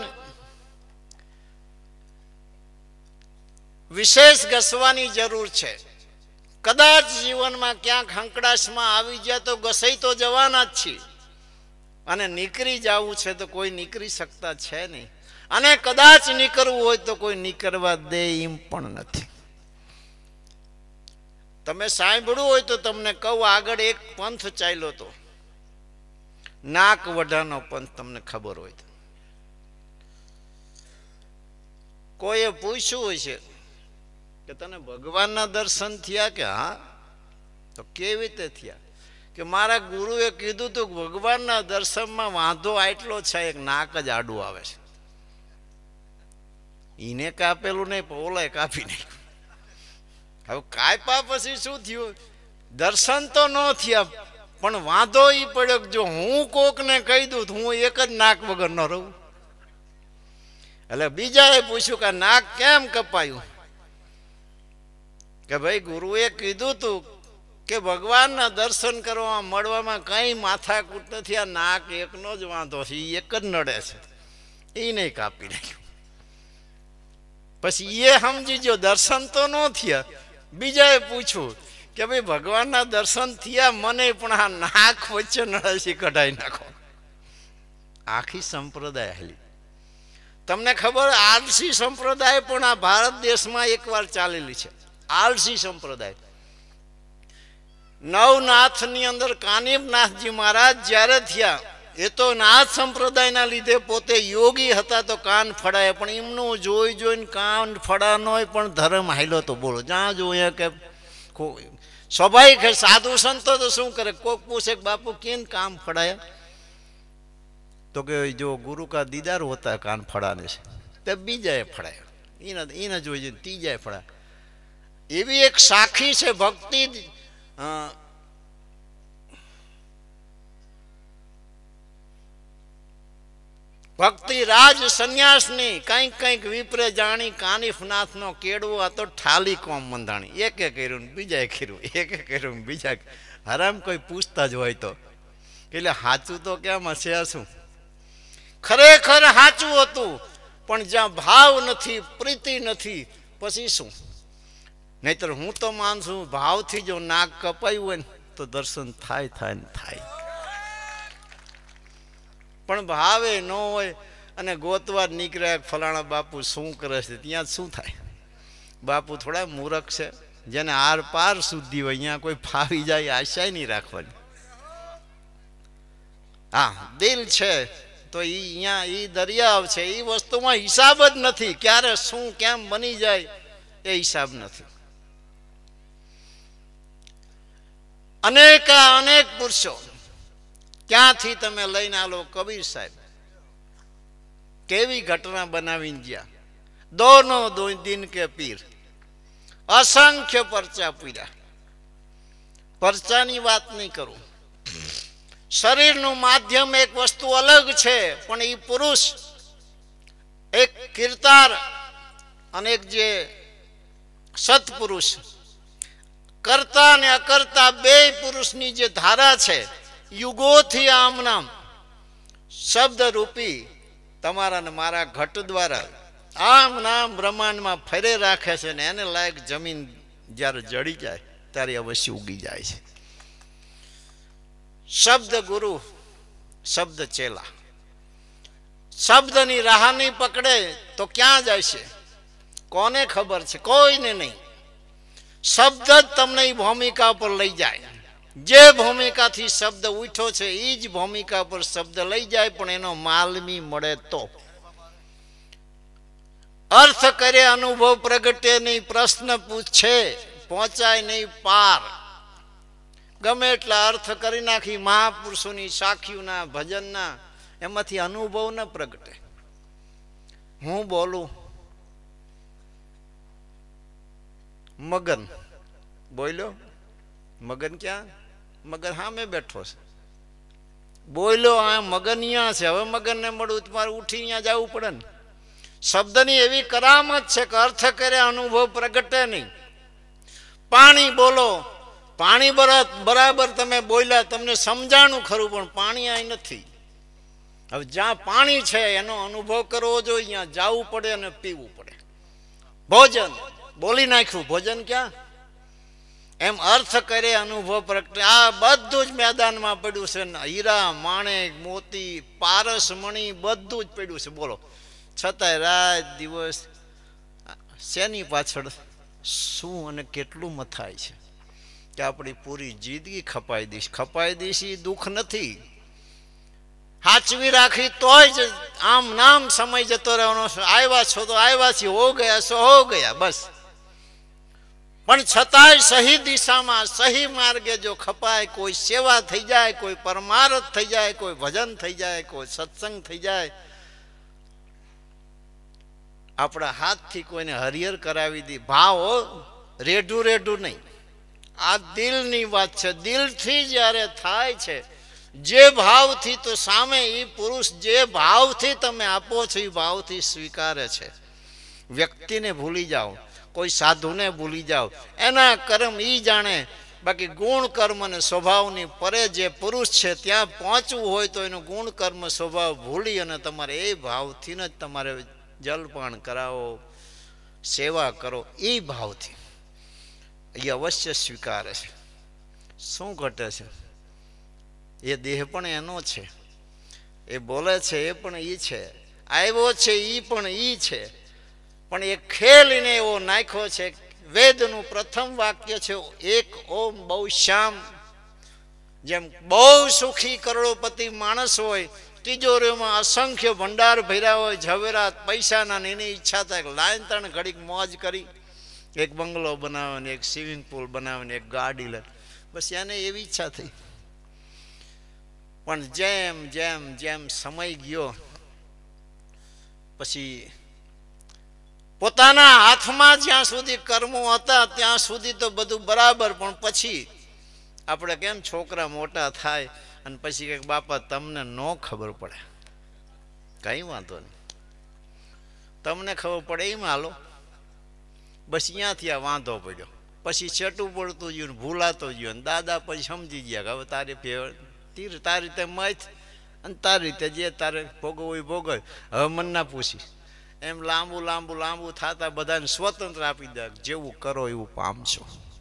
વિશેષ ઘસવાની જરૂર છે. કદાચ જીવનમાં ક્યાંક હંકડાશમાં આવી જાય તો ઘસાઈ તો જવાના જ છીએ, અને નીકળી જવું છે તો કોઈ નીકળી શકતા છે નહીં, અને કદાચ નીકળવું હોય તો કોઈ નીકળવા દે એમ પણ નથી. તમે સાંભળ્યું હોય તો તમને કહું, આગળ એક પંથ ચાલ્યો હતો, નાક વઢાનો પંથ. તમને ખબર હોય તો કોઈએ પૂછ્યું હોય છે કે તને ભગવાનના દર્શન થયા? કે હા. તો કેવી રીતે થયા? કે મારા ગુરુએ કીધું હતું કે ભગવાનના દર્શનમાં વાંધો આટલો છે, એક નાક જ આડું આવે છે. એને કાપેલું નહીં, ઓલાય કાપી નાખ્યું. હવે કાપ્યા પછી શું થયું? દર્શન તો ન થયા, પણ વાંધો એ પડ્યો કે જો હું કોકને કહી દઉં તો હું એક જ નાક વગર ન રહું. એટલે બીજાએ પૂછ્યું કે નાક કેમ કપાયું? કે ભાઈ ગુરુએ કીધું તું કે ભગવાનના દર્શન કરવામાં મળવામાં કંઈ માથાકૂટ નથી. આ નાક એકનો જ વાંધો છે, એ એક જ નડે છે, એ નહીં કાપી નાખ્યું. પછી એ સમજી ગયો દર્શન તો ન થયા. બીજાએ પૂછ્યું કે ભાઈ ભગવાનના દર્શન થયા મને, પણ આ નાક વચ્ચે નડે છે, કઢાઈ નાખો. આખી સંપ્રદાય હાલી. તમને ખબર, આલસી સંપ્રદાય પણ આ ભારત દેશમાં એકવાર ચાલેલી છે. આલસી સંપ્રદાય. નવનાથની અંદર કાનિબનાથજી મહારાજ જ્યારે થયા, એ તો નાથ સંપ્રદાયના લીધે પોતે યોગી હતા તો કાન ફળાય, પણ એમનું જોઈ જોઈને કાન ફળાનો પણ ધર્મ હાલ્યો તો. બોલો, જ્યાં જોઈએ કે સ્વાભાવિક છે. સાધુ સંતો તો શું કરે, કોક પૂછે બાપુ કેમ કામ ફળાયા, તો કે જો ગુરુ કા દીદાર હોતા કાન ફળાને છે, તે બીજાએ ફળાયા, એના એને જોઈ ત્રીજાએ ફળાયા. એવી એક સાખી છે ભક્તિ. ભક્તિ રાજ સંન્યાસની કંઈક કંઈક વિપરે જાણી, કાનિફનાથ નો કેળવો આ તો ઠાલી કોમ મંધાણી. એકે કર્યું ને બીજાએ કર્યું, એકે કર્યું ને બીજા. હરામ કોઈ પૂછતા જ હોય તો, એટલે સાચું તો કેમ હશે? શું ખરેખર સાચું હતું, પણ જ્યાં ભાવ નથી, પ્રીતિ નથી, પછી શું? નહીતર હું તો માનું છું ભાવથી જો નાક કપાયું હોય ને તો દર્શન થાય થાય ને થાય. પણ ભાવે ન હોય અને ગોતવા નીકળ્યા ફલાણા બાપુ શું કરે છે, ત્યાં શું થાય? બાપુ થોડા મૂરખ છે, જેને આર પાર સુધી હોય અહીંયા કોઈ ફાવી જાય આશા નહીં રાખવાની. હા, દિલ છે તો એ અહીંયા એ દરિયા છે, એ વસ્તુમાં હિસાબ જ નથી. ક્યારે શું કેમ બની જાય એ હિસાબ નથી. અનેક અનેક પુરુષો ક્યાંથી તમે લઈને આલો. કબીર સાહેબ કેવી ઘટના બનાવીને ગયા. દોનો દો દિન કે પીર, અસંખ્ય પરચા પીર્યા. પરચાની વાત નહીં કરું. શરીરનું માધ્યમ એક વસ્તુ અલગ છે, પણ એ પુરુષ એક કીર્તાર અને એક જે સત્પુરુષ, કરતા અને અકર્તા બે પુરુષની જે ધારા છે, યુગોથી આમ નામ શબ્દ રૂપી તમારા ને મારા ઘટ દ્વારા આમ નામ બ્રહ્માંડમાં ફરે રાખે છે. ને એને લાયક જમીન જ્યારે જડી જાય ત્યારે અવશ્ય ઉગી જાય છે. શબ્દ ગુરુ, શબ્દ ચેલા. શબ્દની રાહ નહીં પકડે તો ક્યાં જાય છે કોને ખબર છે? કોઈને નહીં. શબ્દ જ તમને એ ભૂમિકા પર લઈ જાય. જે ભૂમિકાથી શબ્દ ઉઠ્યો છે એ જ ભૂમિકા પર શબ્દ લઈ જાય, પણ એનો માલમી મળે તો. અર્થ કરે અનુભવ પ્રગટે નહીં, પ્રશ્ન પૂછે પહોંચાય નહીં પાર. ગમે એટલા અર્થ કરી નાખી મહાપુરુષોની સાખીઓના ભજનના, એમાંથી અનુભવ ન પ્રગટે. હું બોલું, મગન બોલ્યો, મગન ક્યાં? મગન સામે બેઠો છે. બોલ્યો આ મગન અહીંયા છે. હવે મગન ને મળવું તમારે ઉઠી અહીંયા જવું પડે ને. શબ્દની એવી કરામત છે કે અર્થ કરે અનુભવ પ્રગટે નહીં. પાણી બોલો, પાણી બરાબર તમે બોલ્યા, તમને સમજાણું ખરું, પણ પાણી અહીં નથી. હવે જ્યાં પાણી છે એનો અનુભવ કરવો જોઈએ, ત્યાં જવું પડે અને પીવું પડે. ભોજન બોલી નાખ્યું, ભોજન ક્યાં? એમ અર્થ કરે અનુભવ પ્રગટે. આ બધું જ મેદાનમાં પડ્યું છે. હીરા માણેક મોતી પારસ મણી બધું જ પડ્યું છે. બોલો, છતાંય રાત દિવસ શેની પાછળ શું અને કેટલું મથાય છે કે આપણી પૂરી જિંદગી ખપાઈ દઈશ. ખપાઈ દઈશ એ દુઃખ નથી, હાચવી રાખી તોય જ આમ નામ સમય જતો રહેવાનો. આવ્યા છો તો આવ્યા છીએ, હો ગયા છો હો ગયા, બસ. પણ છતાંય સહી દિશામાં સહી માર્ગે જો ખપાય, કોઈ સેવા થઈ જાય, કોઈ પરમાર્થ થઈ જાય, કોઈ ભજન થઈ જાય, કોઈ સત્સંગ થઈ જાય, આપણા હાથથી કોઈને હરિહર કરાવી દી. ભાવ રેઢું રેઢું નહીં, આ દિલની વાત છે. દિલથી જ્યારે થાય છે જે ભાવથી, તો સામે એ પુરુષ જે ભાવથી તમે આપો છો એ ભાવથી સ્વીકારે છે. વ્યક્તિને ભૂલી જાઓ, કોઈ સાધુને ભૂલી જાઓ, એના કર્મ એ જાણે. બાકી ગુણ કર્મ અને સ્વભાવની પરે જે પુરુષ છે ત્યાં પહોંચવું હોય તો એનું ગુણ કર્મ સ્વભાવ ભૂલી અને તમારે એ ભાવથી જ તમારે જલપાન કરાવો, સેવા કરો, એ ભાવથી એ અવશ્ય સ્વીકારે છે. શું ઘટે છે? એ દેહ પણ એનો છે, એ બોલે છે એ પણ એ છે, આવ્યો છે એ પણ એ છે, પણ એ ખેલીને એવો નાખ્યો છે. વેદનું પ્રથમ વાક્ય છે એક ઓમ બહુ શ્યામ. જેમ બહુ સુખી કરોડોપતિ માણસ હોય, તિજોરીઓમાં અસંખ્ય ભંડાર ભર્યા હોય, ઝવેરાત પૈસાના, એની ઈચ્છા થાય લાઈન ત્રણ ઘડીક મોજ કરી એક બંગલો બનાવે ને એક સ્વિમિંગ પુલ બનાવે ને એક ગાડી લે, બસ એને એવી ઈચ્છા થઈ. પણ જેમ જેમ જેમ સમય ગયો પછી પોતાના હાથમાં જ્યાં સુધી કર્મો હતા ત્યાં સુધી તો બધું બરાબર, પણ પછી આપણે કેમ છોકરા મોટા થાય અને પછી કંઈક બાપા તમને ન ખબર પડે, કઈ વાંધો નહીં, તમને ખબર પડે એમાં હાલો, બસ ત્યાંથી આ વાંધો પડ્યો. પછી છેટું પડતું ગયું ને ભૂલાતો ગયો ને દાદા પછી સમજી ગયા કે હવે તારી તીર તારી રીતે મથ અને તારી રીતે જે તારે ભોગવવું એ ભોગવ, હવે મન ના પૂછી. એમ લાંબુ લાંબુ લાંબુ થતા બધાને સ્વતંત્ર આપી દે, જેવું કરો એવું પામશો.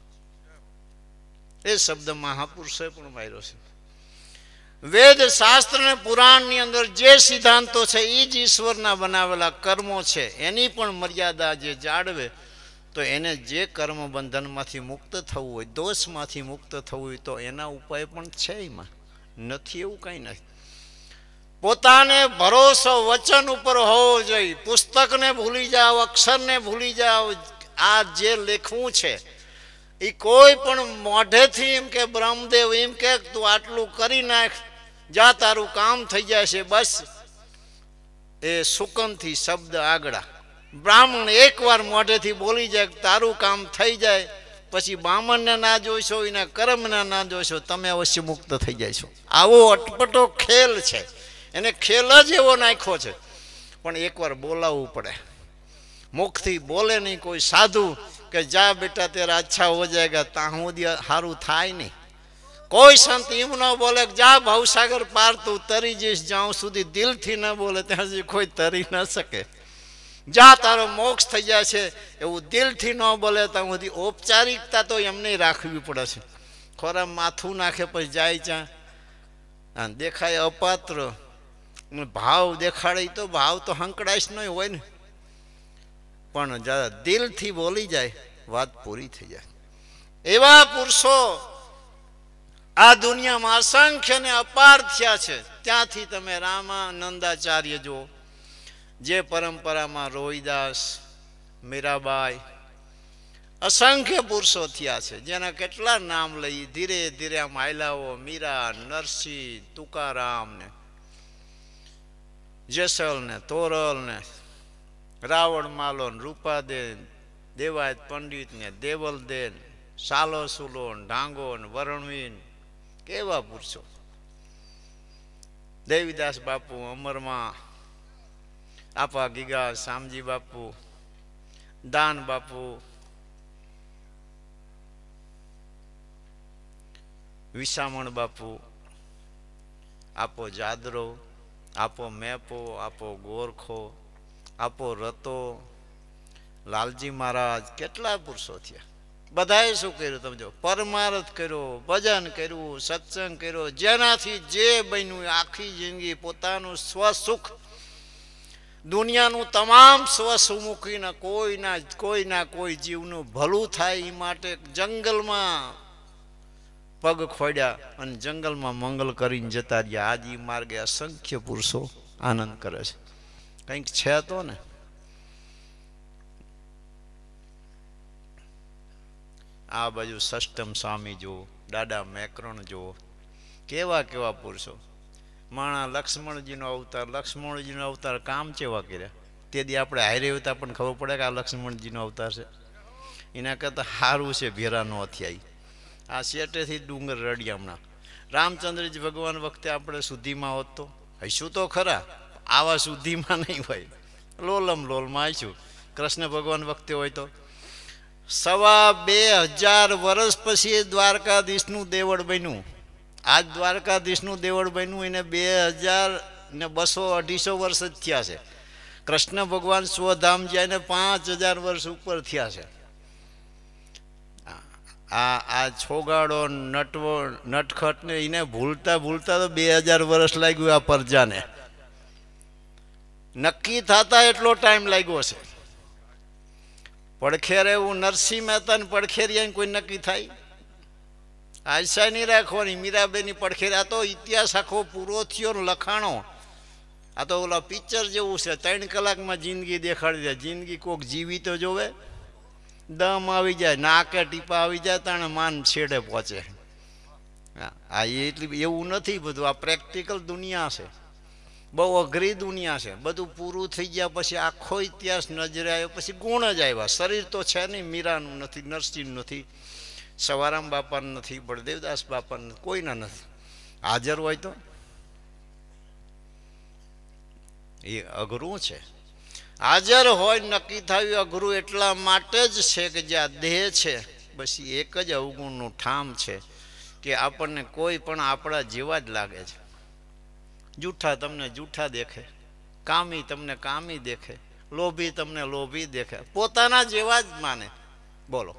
એ શબ્દ મહાપુરુષે પણ માર્યો છે. વેદ શાસ્ત્ર ને પુરાણની અંદર જે સિદ્ધાંતો છે એ જ ઈશ્વરના બનાવેલા કર્મો છે. એની પણ મર્યાદા જે જાળવે તો એને જે કર્મ બંધનમાંથી મુક્ત થવું હોય, દોષમાંથી મુક્ત થવું હોય તો એના ઉપાય પણ છે. એમાં નથી એવું કંઈ નથી. પોતાને ભરોસો વચન ઉપર હોવો જોઈએ. પુસ્તકને ભૂલી જાઓ, અક્ષરને ભૂલી જાઓ. આ જે લેખવું છે એ કોઈ પણ મોઢેથી એમ કે બ્રહ્મદેવ એમ કે તું આટલું કરી નાખ, જા તારું કામ થઈ જાય છે, બસ એ સુકનથી શબ્દ આગળ. બ્રાહ્મણ એકવાર મોઢેથી બોલી જાય તારું કામ થઈ જાય, પછી બ્રાહ્મણને ના જોઈશો, એના કર્મને ના જોઈશો, તમે અવશ્ય મુક્ત થઈ જશો. આવો અટપટો ખેલ છે, એને ખેલ જ એવો નાખ્યો છે. પણ એકવાર બોલાવવું પડે. મુખથી બોલે નહીં કોઈ સાધુ કે જા બેટા તેરા અચ્છા હો જાયગા, ત્યાં સુધી સારું થાય નહીં. કોઈ સંત એમ ન બોલે કે જા ભવસાગર પાર તું તરી જઈશ, જ્યાં સુધી દિલથી ન બોલે ત્યાં સુધી કોઈ તરી ન શકે. જા તારો મોક્ષ થઈ જાય છે એવું દિલથી ન બોલે ત્યાં સુધી ઔપચારિકતા તો એમને રાખવી પડે છે. ખોરા માથું નાખે પછી જાય ત્યાં દેખાય અપાત્ર, ભાવ દેખાડે તો ભાવ તો હંકડાઈશ નહીં હોય ને, પણ જરા દિલથી બોલી જાય વાત પૂરી થઈ જાય. એવા પુરુષો આ દુનિયામાં અસંખ્ય ને અપાર થયા છે. ત્યાંથી તમે રામાનંદાચાર્ય જો, જે પરંપરામાં રોહિદાસ, મીરાબાઈ, અસંખ્ય પુરુષો થયા છે જેના કેટલા નામ લઈ ધીરે ધીરે આમ આયલાઓ, મીરા, નરસિંહ, તુકારામ ને જેસલ ને તોરલ ને રાવણ માલો ને રૂપાદેન, દેવાયત પંડિત ને દેવલદેન, સાલો સુલો ને ઢાંગો ને વરણવીન, કેવા પુરુષો. દેવીદાસ બાપુ, અમરમાં આપા ગીગા, શામજી બાપુ, દાન બાપુ, વિસામણ બાપુ, આપો જાદરો, આપો મેપો, આપો ગોરખો, આપો રતો, લાલજી મહારાજ, કેટલા પુરુષો થયા. બધાએ શું કર્યું તમે જો, પરમાર્થ કર્યો, ભજન કર્યું, સત્સંગ કર્યો, જેનાથી જે બન્યું આખી જિંદગી પોતાનું સ્વસુખ, દુનિયાનું તમામ સ્વસુખ મૂકીને કોઈના કોઈના કોઈ જીવનું ભલું થાય એ માટે જંગલમાં પગ ખોડ્યા અને જંગલમાં મંગલ કરીને જતા રહ્યા. આજ એ માર્ગે અસંખ્ય પુરુષો આનંદ કરે છે. કંઈક છે તો ને. આ બાજુ સષ્ટમ સ્વામી જુઓ, દાદા મેકરણ જુઓ, કેવા કેવા પુરુષો. માણા લક્ષ્મણજીનો અવતાર, લક્ષ્મણજીનો અવતાર કામ કેવા કર્યા. તે દી આપણે હારે હોતા પણ ખબર પડે કે આ લક્ષ્મણજીનો અવતાર છે. એના કરતાં સારું છે ભેરાનો અથ્યાય. આ શેટેથી ડુંગર રડ્યા હમણાં. રામચંદ્રજી ભગવાન વખતે આપણે શુદ્ધિમાં હોત તો હૈશું તો ખરા, આવા શુદ્ધિમાં નહીં હોય, લોલમ લોલમાં આવીશું. કૃષ્ણ ભગવાન વખતે હોય તો સવા બે હજાર વર્ષ પછી દ્વારકાધીશનું દેવળ બન્યું. આજ દ્વારકાધીશનું દેવળ બન્યું એને બે હજાર ને બસો અઢીસો વર્ષ જ થયા છે. કૃષ્ણ ભગવાન સ્વધામ જઈને પાંચ હજાર વર્ષ ઉપર થયા છે. આ આ છોગાડો નટવો નટખટ ને એને ભૂલતા ભૂલતા તો બે હજાર વર્ષ લાગ્યું આ પરજાને. નક્કી થતા એટલો ટાઈમ લાગ્યો છે. પડખેર એવું નરસિંહ મહેતા ને પડખેરિયા કોઈ નક્કી થાય? આશા નહીં રાખવાની. મીરાબેની પડખેર આ તો ઇતિહાસ આખો પૂરો થયો લખાણો. આ તો ઓલા પિક્ચર જેવું છે, ત્રણ કલાકમાં જિંદગી દેખાડી દે. જિંદગી કોક જીવી તો જોવે. દમ આવી જાય, નાકે ટીપા આવી જાય, તાણે માન છેડે પહોંચે. આ એટલી એવું નથી બધું. આ પ્રેક્ટિકલ દુનિયા છે, બહુ અઘરી દુનિયા છે. બધું પૂરું થઈ ગયા પછી આખો ઇતિહાસ નજરે આવ્યો પછી ગુણ જ આવ્યા. શરીર તો છે નહીં, મીરાનું નથી, નરસિંહનું નથી, સવારામ બાપાનું નથી, બળદેવદાસ બાપાનું નથી, કોઈના નથી. હાજર હોય તો એ અઘરું છે. હાજર હોય નક્કી થયું અઘરું એટલા માટે જ છે કે જે આ દેહ છે બસ એક જ અવગુણનું ઠામ છે કે આપણને કોઈ પણ આપણા જેવા જ લાગે છે. જૂઠા તમને જૂઠા દેખે, કામી તમને કામી દેખે, લોભી તમને લોભી દેખે, પોતાના જેવા જ માને. બોલો,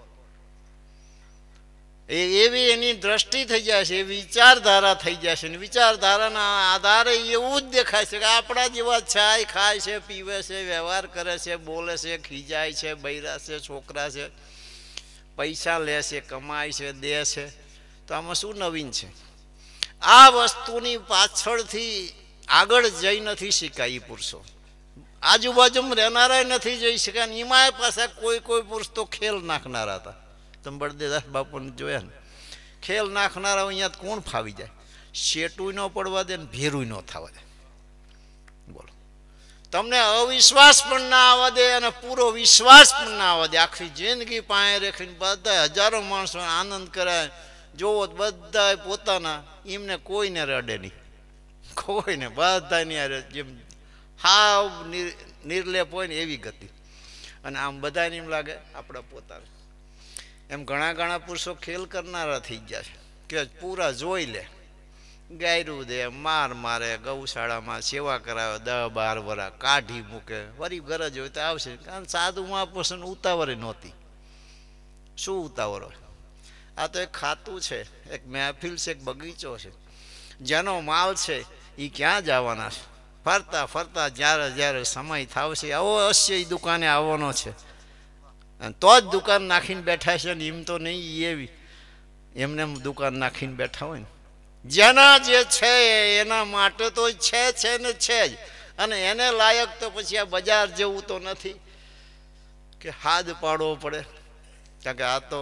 એ એવી એની દ્રષ્ટિ થઈ જાય છે, એવી વિચારધારા થઈ જાય છે. વિચારધારાના આધારે એવું જ દેખાય છે કે આપણા જેવા છાય ખાય છે, પીવે છે, વ્યવહાર કરે છે, બોલે છે, ખીજાય છે, બૈરા છે, છોકરા છે, પૈસા લે છે, કમાય છે, દે છે. તો આમાં શું નવીન છે? આ વસ્તુની પાછળથી આગળ જઈ નથી શીખાય. એ પુરુષો આજુબાજુમાં રહેનારા નથી જઈ શક્યા. એમાં પાછા કોઈ કોઈ પુરુષ તો ખેલ નાખનારા હતા. તમે બળદેવદાસ બાપુને જોયા ને, ખેલ નાખનારા અહીંયા કોણ ફાવી જાય? શેટું ન પડવા દે ને ભેરું ન થવા દે. બોલો, તમને અવિશ્વાસ પણ ના આવવા દે અને પૂરો વિશ્વાસ પણ ના આવવા દે. આખી જિંદગી પાસે રેખીને બધા હજારો માણસો આનંદ કરાય જોવો બધા પોતાના, એમને કોઈને રડે નહીં, કોઈને બધાની યાર જેમ હાવ નિર્લેપ હોય ને એવી ગતિ. અને આમ બધાને એમ લાગે આપણા પોતાને. એમ ઘણા ઘણા પુરુષો ખેલ કરનારા થઈ ગયા છે કે પૂરા જોઈ લે, ગાયરું દે, માર મારે, ગૌશાળામાં સેવા કરાવે, દસ બાર વરા કાઢી મૂકે. વરી ગરજ હોય તો આવશે. કારણ સાધુ મહાપુરુષને ઉતાવળ નહોતી. શું ઉતાવળ હોય? આ તો એક ખાતું છે, એક મહેફિલ છે, એક બગીચો છે. જેનો માલ છે એ ક્યાં જવાના છે? ફરતા ફરતા જ્યારે જ્યારે સમય થાવશે આવો અવશ્ય એ દુકાને આવવાનો છે. તો જ દુકાન નાખીને બેઠા છે ને એમ તો નહીં એવી એમને દુકાન નાખીને બેઠા હોય ને. જેના જે છે એના માટે તો છે છે ને છે જ. અને એને લાયક તો પછી આ બજાર જેવું તો નથી કે હાથ પાડવો પડે. કારણ કે આ તો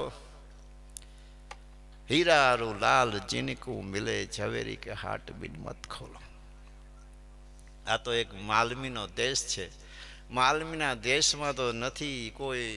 હીરારું લાલ જીનકું મિલે ઝવેરી કે હાટ બિન મત ખોલો. આ તો એક માલમીનો દેશ છે. માલમીના દેશમાં તો નથી કોઈ,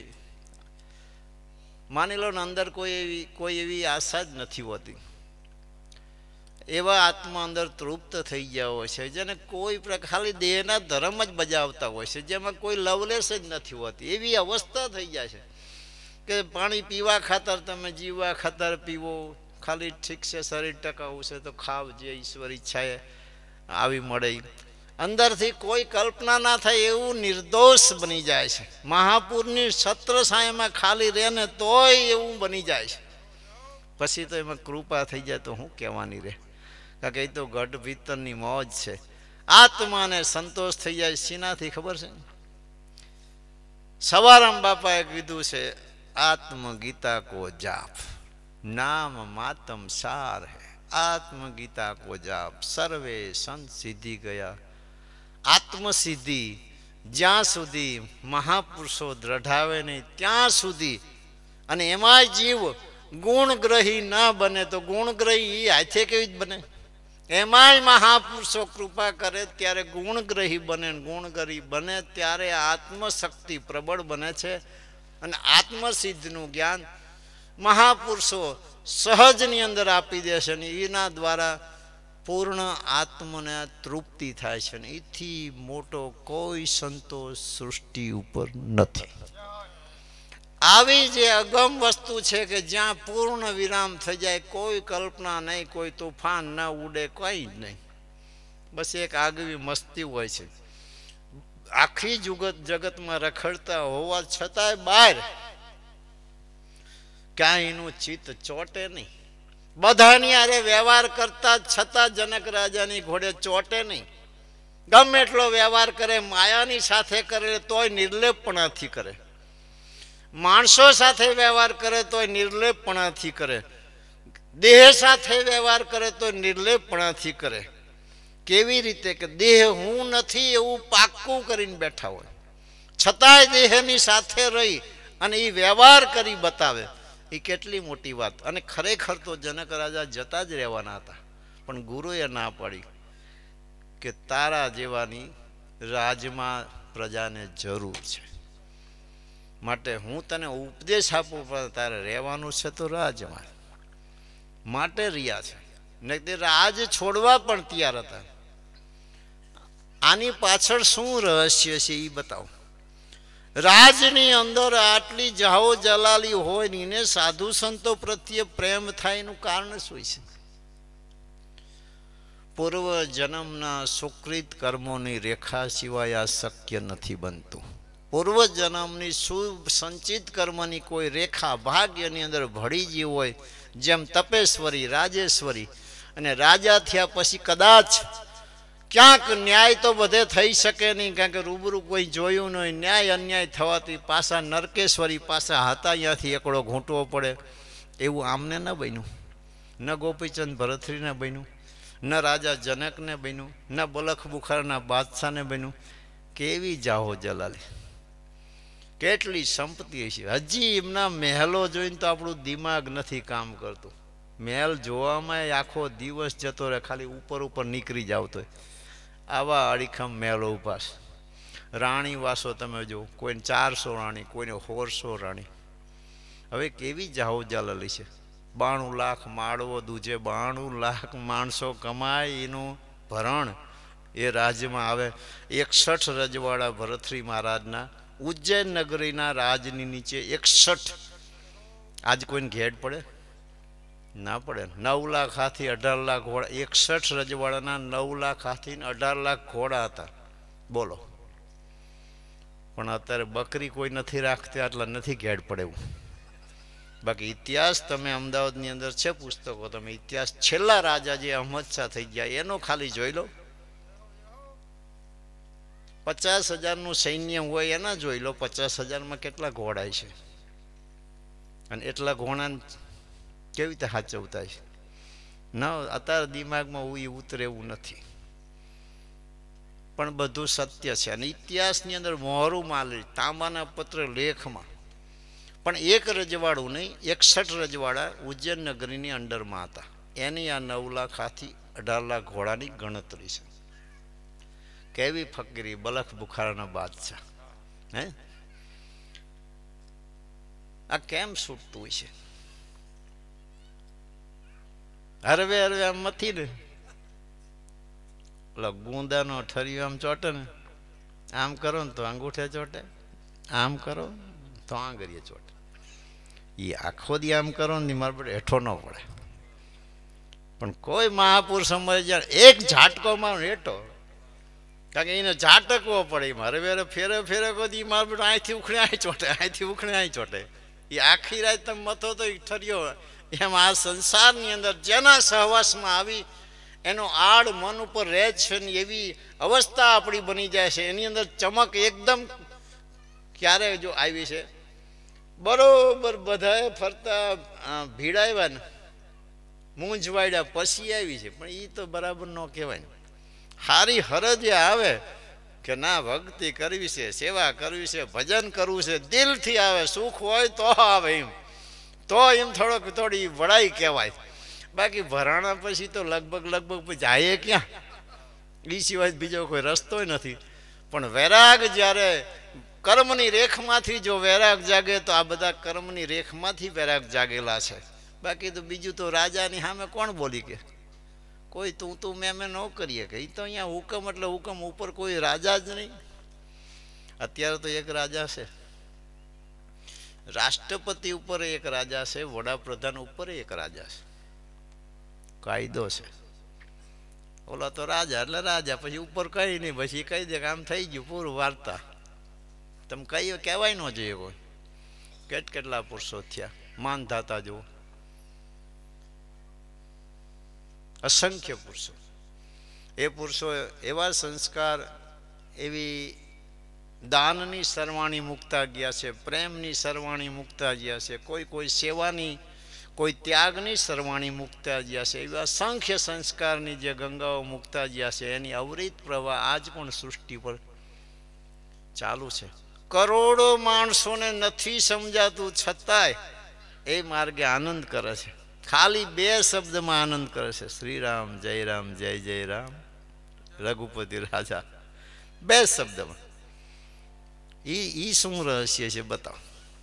માની લો ને અંદર કોઈ એવી કોઈ એવી આશા જ નથી હોતી. એવા આત્મા અંદર તૃપ્ત થઈ ગયા હોય છે જેને કોઈ ખાલી દેહના ધર્મ જ બજાવતા હોય છે, જેમાં કોઈ લવલેસ જ નથી હોતી. એવી અવસ્થા થઈ જાય છે કે પાણી પીવા ખાતર તમે જીવવા ખાતર પીવો. ખાલી ઠીક છે, શરીર ટકાવું છે તો ખાવ, જે ઈશ્વર ઈચ્છાએ આવી મળે. અંદરથી કોઈ કલ્પના ના થાય એવું નિર્દોષ બની જાય છે. મહાપુરની છત્ર છાયામાં ખાલી રહે ને તોય એવું બની જાય છે. પછી તો એમાં કૃપા થઈ જાય તો શું કહેવાની રહે? કારણ કે એ તો ગઢ ભીતરની મોજ છે. આત્માને સંતોષ થઈ જાય. શીનાથી ખબર છે? સવારામ બાપાએ કીધું છે, આત્મગીતા કો જાપ નામ માતમ સાર હૈ. આત્મગીતા કો જાપ સર્વે સંત સિદ્ધિ ગયા. આત્મસિદ્ધિ જ્યાં સુધી મહાપુરુષો દ્રઢાવે નહીં ત્યાં સુધી, અને એમાં જીવ ગુણગ્રહી ના બને તો ગુણગ્રહી એ હાથે કેવી જ બને? એમાંય મહાપુરુષો કૃપા કરે ત્યારે ગુણગ્રહી બને. ગુણગ્રહી બને ત્યારે આત્મશક્તિ પ્રબળ બને છે. અને આત્મસિદ્ધનું જ્ઞાન મહાપુરુષો સહજની અંદર આપી દે છે ને એના દ્વારા પૂર્ણ આત્મને તૃપ્તિ થાય છે. ને એથી મોટો કોઈ સંતોષ સૃષ્ટિ ઉપર નથી. આવી જે અગમ વસ્તુ છે કે જ્યાં પૂર્ણ વિરામ થઈ જાય, કોઈ કલ્પના નહીં, કોઈ તોફાન ન ઉડે, કંઈ જ નહીં, બસ એક આગવી મસ્તી હોય છે. આખી જગત જગતમાં રખડતા હોવા છતાંય બહાર ક્યાંય એનું ચિત્ત ચોટે નહીં. બધાની આરે વ્યવહાર કરતા છતાં જનક રાજાની ઘોડે ચોટે નહીં. ગમે એટલો વ્યવહાર કરે, માયાની સાથે કરે તોય નિર્લેપપણાથી કરે, માણસો સાથે વ્યવહાર કરે તોય નિર્લેપપણાથી કરે, દેહ સાથે વ્યવહાર કરે તો નિર્લેપપણાથી કરે. કેવી રીતે કે દેહ હું નથી એવું પાક્કું કરીને બેઠા હોય, છતાંય દેહની સાથે રહી અને એ વ્યવહાર કરી બતાવે. એ કેટલી મોટી વાત. અને ખરેખર તો જનક રાજા જતા જ રહેવાના હતા, પણ ગુરુએ ના પાડી કે તારા જેવાની રાજમાં પ્રજાને જરૂર છે, માટે હું તને ઉપદેશ આપું, પણ તારે રહેવાનું છે તો રાજમાં. માટે રહ્યા છે, ને તે રાજ છોડવા પણ તૈયાર હતા. આની પાછળ શું રહસ્ય છે એ બતાવો. રાજની અંદર આટલી જાહો જલાલી હોય ને એને સાધુ સંતો પ્રત્યે પ્રેમ થાય એનું કારણ શું છે? પૂર્વ જન્મના સુકૃત કર્મોની રેખા સિવાય આ શક્ય નથી બનતું. પૂર્વ જન્મની સુસંચિત કર્મની કોઈ રેખા ભાગ્યની અંદર ભળી ગઈ હોય, જેમ તપેશ્વરી, રાજેશ્વરી અને રાજા થયા પછી કદાચ ક્યાંક ન્યાય તો બધે થઈ શકે નહીં, કારણ કે રૂબરૂ કોઈ જોયું નહીં. ન્યાય અન્યાય થવાથી પાછા નરકેશ્વરી પાછા હતા અહીંયાથી એકડો ઘૂંટવો પડે. એવું આમને ન બન્યું, ન ગોપીચંદ ભરથરીને બન્યું, ન રાજા જનકને બન્યું, ન બલખ બુખારના બાદશાહને બન્યું. કેવી જાહો જલાલી, કેટલી સંપત્તિ છે. હજી એમના મહેલો જોઈને તો આપણું દિમાગ નથી કામ કરતું. મહેલ જોવામાં આખો દિવસ જતો રહે, ખાલી ઉપર ઉપર નીકળી જાવ તો. આવા અડીખમ મહેલો ઉભા છે. રાણી વાસો તમે જો, કોઈને ચારસો રાણી, કોઈને સોળસો રાણી. હવે કેવી જાહો જલાલી છે. બાણું લાખ માળવો દૂજે, બાણું લાખ માણસો કમાય, એનું ભરણ એ રાજ્યમાં આવે. એકસઠ રજવાડા ભરથરી મહારાજના ઉજ્જૈન નગરીના રાજની નીચે એકસઠ. આજ કોઈને ઘેડ પડે? ના પડે. નવ લાખ હાથી, અઢાર લાખ ઘોડા. એકસઠ રજવાડાના નવ લાખ હાથી ને અઢાર લાખ ઘોડા હતા, બોલો. પણ અત્યારે બકરી કોઈ નથી રાખતી, આટલા નથી ઘેડ પડે એવું. બાકી ઇતિહાસ તમે અમદાવાદની અંદર છે પુસ્તકો, તમે ઇતિહાસ છેલ્લા રાજા જે અહમદ શાહ થઈ ગયા એનો ખાલી જોઈ લો. પચાસ હજારનું સૈન્ય હોય એના જોઈ લો, પચાસ હજારમાં કેટલા ઘોડા છે, અને એટલા ઘોડા કેવી રીતે સાચવતા છે. ના, અત્યારે દિમાગમાં ઉઈ ઉતરે એવું નથી, પણ બધું સત્ય છે. અને ઇતિહાસની અંદર મોહરું માલી તાંબાના પત્ર લેખમાં પણ એક રજવાડું નહીં, એકસઠ રજવાડા ઉજ્જૈન નગરીની અંડરમાં હતા. એની આ નવ લાખ હાથી, અઢાર લાખ ઘોડાની ગણતરી છે. કેવી ફકીરી, બલખ બુખારાના બાદશાહ. હે, આ કેમ છૂટતું હોય છે? હરવે હરવે આમ મથી ને ઓલા ગુંદાનો ઠરિયો આમ ચોટે ને, આમ કરો ને તો અંગૂઠે ચોટે, આમ કરો તો આંગળીએ ચોટે. એ આખો દી આમ કરો ને મારા પર હેઠો ન પડે. પણ કોઈ મહાપુરુષ સમય જ્યારે એક ઝાટકો મારો હેઠો, કારણ કે એને ઝાટકવો પડે. મારે વેરે ફેરે ફેરે કોઈ મારા બેટો અહીંથી ઉખડે અહીં ચોટે, અહીંથી ઉખડે અહીં ચોટે. એ આખી રાત તમે મથો તો એ ઠર્યો. એમ આ સંસારની અંદર જેના સહવાસમાં આવી એનો આડ મન ઉપર રહે છે ને એવી અવસ્થા આપણી બની જાય છે. એની અંદર ચમક એકદમ ક્યારે જો આવી છે, બરોબર બધાએ ફરતા ભીડાવ્યા ને મૂંઝવાડ્યા પછી આવી છે. પણ એ તો બરાબર ન કહેવાય ને. હારી હરજે આવે કે ના ભક્તિ કરવી છે, સેવા કરવી છે, ભજન કરવું છે, દિલથી આવે, સુખ હોય તો આવે, એમ તો એમ થોડોક થોડી વડાઈ કહેવાય. બાકી ભરાણા પછી તો લગભગ લગભગ જાય ક્યાં, એ સિવાય બીજો કોઈ રસ્તો નથી. પણ વૈરાગ જ્યારે કર્મની રેખમાંથી જો વૈરાગ જાગે તો આ બધા કર્મની રેખમાંથી વૈરાગ જાગેલા છે. બાકી તો બીજું તો રાજાની સામે કોણ બોલી કે? કોઈ તું તું મેં મેં ન કરીએ કે. એ તો અહીંયા હુકમ એટલે હુકમ, ઉપર કોઈ રાજા જ નહીં. અત્યારે તો એક રાજા છે, રાષ્ટ્રપતિ ઉપર એક રાજા છે, વડાપ્રધાન ઉપર એક રાજા છે, કાયદો છે. ઓલા તો રાજા એટલે રાજા, પછી ઉપર કઈ નહીં, પછી કહી દે કે આમ થઈ ગયું, પૂરું વાર્તા. તમે કઈ કહેવાય ન જોઈએ કોઈ. કેટ કેટલા પુરુષો થયા માનધાતા જુઓ, અસંખ્ય પુરુષો. એ પુરુષો એવા સંસ્કાર, એવી દાનની સરવાણી મૂકતા ગયા છે, પ્રેમની સરવાણી મૂકતા ગયા છે, કોઈ કોઈ સેવાની, કોઈ ત્યાગની સરવાણી મૂકતા ગયા છે, એવા અસંખ્ય સંસ્કારની જે ગંગાઓ મૂકતા ગયા છે, એની અવિરત પ્રવાહ આજ પણ સૃષ્ટિ પર ચાલુ છે. કરોડો માણસોને નથી સમજાતું, છતાંય એ માર્ગે આનંદ કરે છે. ખાલી બે શબ્દમાં આનંદ કરે છે, શ્રી રામ જય રામ જય જય રામ રઘુપતિ રાજા. બે શબ્દમાં ઈ ઈ શું રહસ્ય છે બતાવો.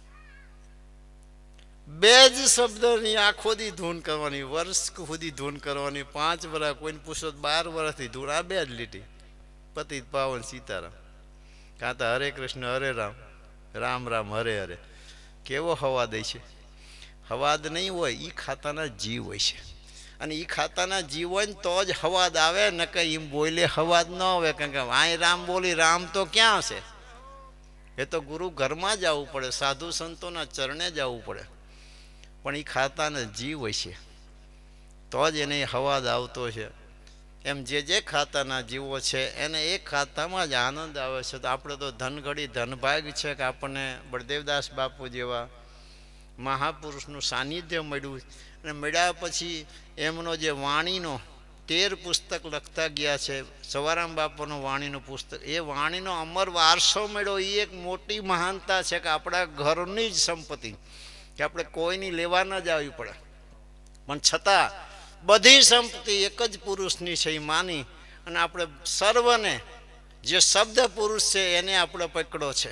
બે જ શબ્દની આખો દી ધૂન કરવાની, વર્ષ સુધી ધૂન કરવાની, પાંચ વર્ષ કોઈને પૂછો બાર વર્ષથી ધૂન, આ બે જ લીટી, પતિત પાવન સીતારામ. કાં તો હરે કૃષ્ણ હરે રામ રામ રામ હરે હરે. કેવો હવાદ છે. હવાદ નહીં હોય, એ ખાતાના જીવ હોય છે, અને એ ખાતાના જીવ હોય ને તો જ હવાદ આવે, ન કંઈ એમ બોલે હવાદ ન આવે. કારણ કે આય રામ બોલી, રામ તો ક્યાં છે? એ તો ગુરુ ઘરમાં જવું પડે, સાધુ સંતોના ચરણે જવું પડે. પણ એ ખાતાના જીવ હોય છે તો જ એને હવાદ આવતો છે. એમ જે જે ખાતાના જીવો છે એને એ ખાતામાં જ આનંદ આવે છે. તો આપણે તો ધનઘડી ધનભાગ છે કે આપણને બળદેવદાસ બાપુ જેવા મહાપુરુષનું સાનિધ્ય મળ્યું. અને મળ્યા પછી એમનો જે વાણીનો તેર પુસ્તક લખતા ગયા છે, સવારામ બાપુનું વાણીનું પુસ્તક, એ વાણીનો અમર વારસો મળ્યો. એ એક મોટી મહાનતા છે કે આપણા ઘરની જ સંપત્તિ, કે આપણે કોઈની લેવા ન જવી પડે, પણ છતાં બધી સંપત્તિ એક જ પુરુષની છે એ માની અને આપણે સર્વને, જે શબ્દ પુરુષ છે એને આપણે પકડો છે.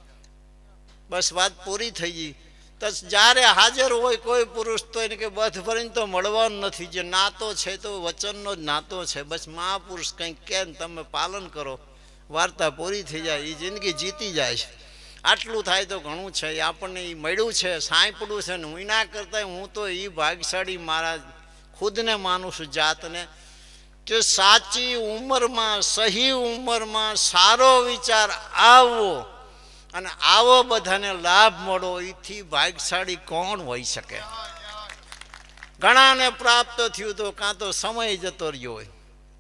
બસ વાત પૂરી થઈ ગઈ. તો જ્યારે હાજર હોય કોઈ પુરુષ તો એને કે બધ ભરીને તો મળવાનું નથી, જે નાતો છે તો વચનનો જ નાતો છે. બસ મહાપુરુષ કંઈક કે તમે પાલન કરો, વાર્તા પૂરી થઈ જાય, એ જિંદગી જીતી જાય છે. આટલું થાય તો ઘણું છે. એ આપણને એ મળ્યું છે, સાંપડ્યું છે ને હું ના કરતા હું તો એ ભાગશાળી મારા ખુદને માનું છું, જાતને, કે સાચી ઉંમરમાં, સહી ઉંમરમાં સારો વિચાર આવવો અને આવો બધાને લાભ મળો, એથી ભાગશાળી કોણ હોઈ શકે? ઘણાને પ્રાપ્ત થયું તો કાં તો સમય જતો રહ્યો હોય,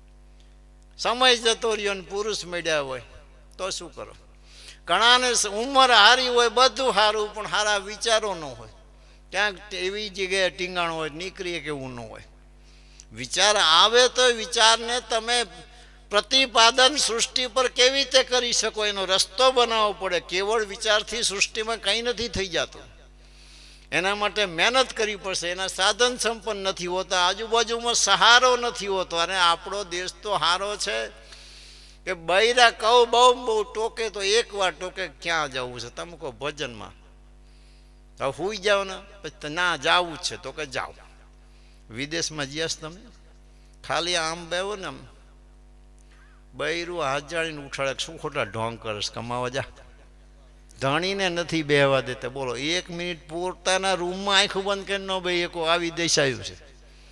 સમય જતો રહ્યો ને પુરુષ મળ્યા હોય તો શું કરો? ઘણાને ઉંમર હારી હોય, બધું સારું, પણ સારા વિચારો ન હોય, ક્યાંક એવી જગ્યાએ ટીંગાણ હોય, નીકળીએ કેવું ન હોય. વિચાર આવે તો વિચારને તમે પ્રતિપાદન સૃષ્ટિ પર કેવી રીતે કરી શકો, એનો રસ્તો બનાવવો પડે. કેવળ વિચારથી સૃષ્ટિમાં કંઈ નથી થઈ જતું, એના માટે મહેનત કરવી પડશે. એના સાધન સંપન્ન નથી હોતા, આજુબાજુમાં સહારો નથી હોતો. અને આપણો દેશ તો હારો છે કે બૈરા કહું બહુ બહુ ટોકે તો એક વાર ટોકે, ક્યાં જવું છે? તમે કહો ભજનમાં, હવે હુઈ જાઓ ને, પછી ના જવું જ છે તો કે જાઓ. વિદેશમાં જ્યાસ તમે ખાલી આમ બેવો ને, આમ બૈરું હાથ જાળીને ઉઠાડે, શું ખોટા ઢોંગ કરે છે, કમાવા જા. ધણીને નથી બેહવા દેતા. બોલો, એક મિનિટ પોતાના રૂમમાં આંખું બંધ કરીને ન ભાઈ એકો આવી દેશાયું છે.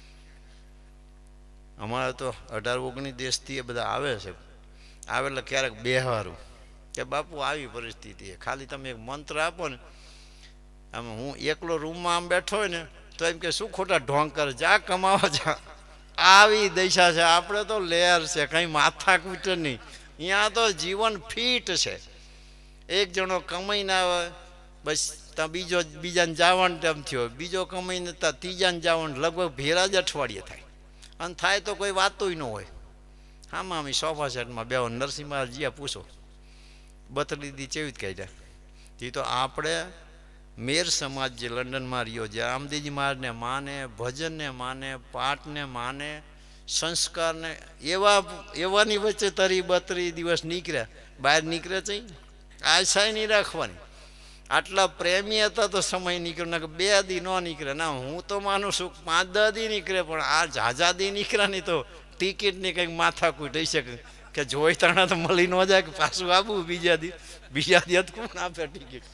અમારે તો અઢાર ઓગણીસ દેશથી એ બધા આવે છે, આવે એટલે ક્યારેક બેહવારું કે બાપુ આવી પરિસ્થિતિ, ખાલી તમે એક મંત્ર આપો ને, આમ હું એકલો રૂમમાં આમ બેઠો હોય ને તો એમ કે શું ખોટા ઢોંગ કરે, જા કમાવા જા. આવી દશા છે. આપણે તો લેર છે, કંઈ માથા કૂટ નહીં. અહીંયા તો જીવન ફીટ છે. એક જણો કમાઈને આવે, બસ ત્યાં બીજો બીજાને જવાનું ટાઈમ થયો, બીજો કમાઈને ત્યાં ત્રીજાને જવાનું, લગભગ ભેરા જ અઠવાડિયે થાય. અને થાય તો કોઈ વાતોય ન હોય. આમાં અમે સોફા સેટમાં બેહો, નરસિંહ મહારાજ પૂછો બતલીદી ચેવી જ કાઢ્યા. એ તો આપણે મેર સમાજ જે લંડનમાં રહ્યો, જે આમદીજી મહારાજને માને, ભજનને માને, પાઠને માને, સંસ્કારને, એવા એવાની વચ્ચે તરી બત્રી દિવસ નીકળ્યા. બહાર નીકળે છે આશા નહીં રાખવાની. આટલા પ્રેમી હતા તો સમય નીકળ્યો, ના બે દી ન નીકળે. ના, હું તો માનું છું પાંચ દસ દી નીકળે, પણ આ ઝાઝા દી નીકળ્યા નહીં તો ટિકિટની કંઈક માથાકૂટ થઈ શકે કે જોઈ તાણા તો મળી ન જાય, કે પાછું આપવું બીજા દી બીજા દી કોણ આપે ટિકિટ?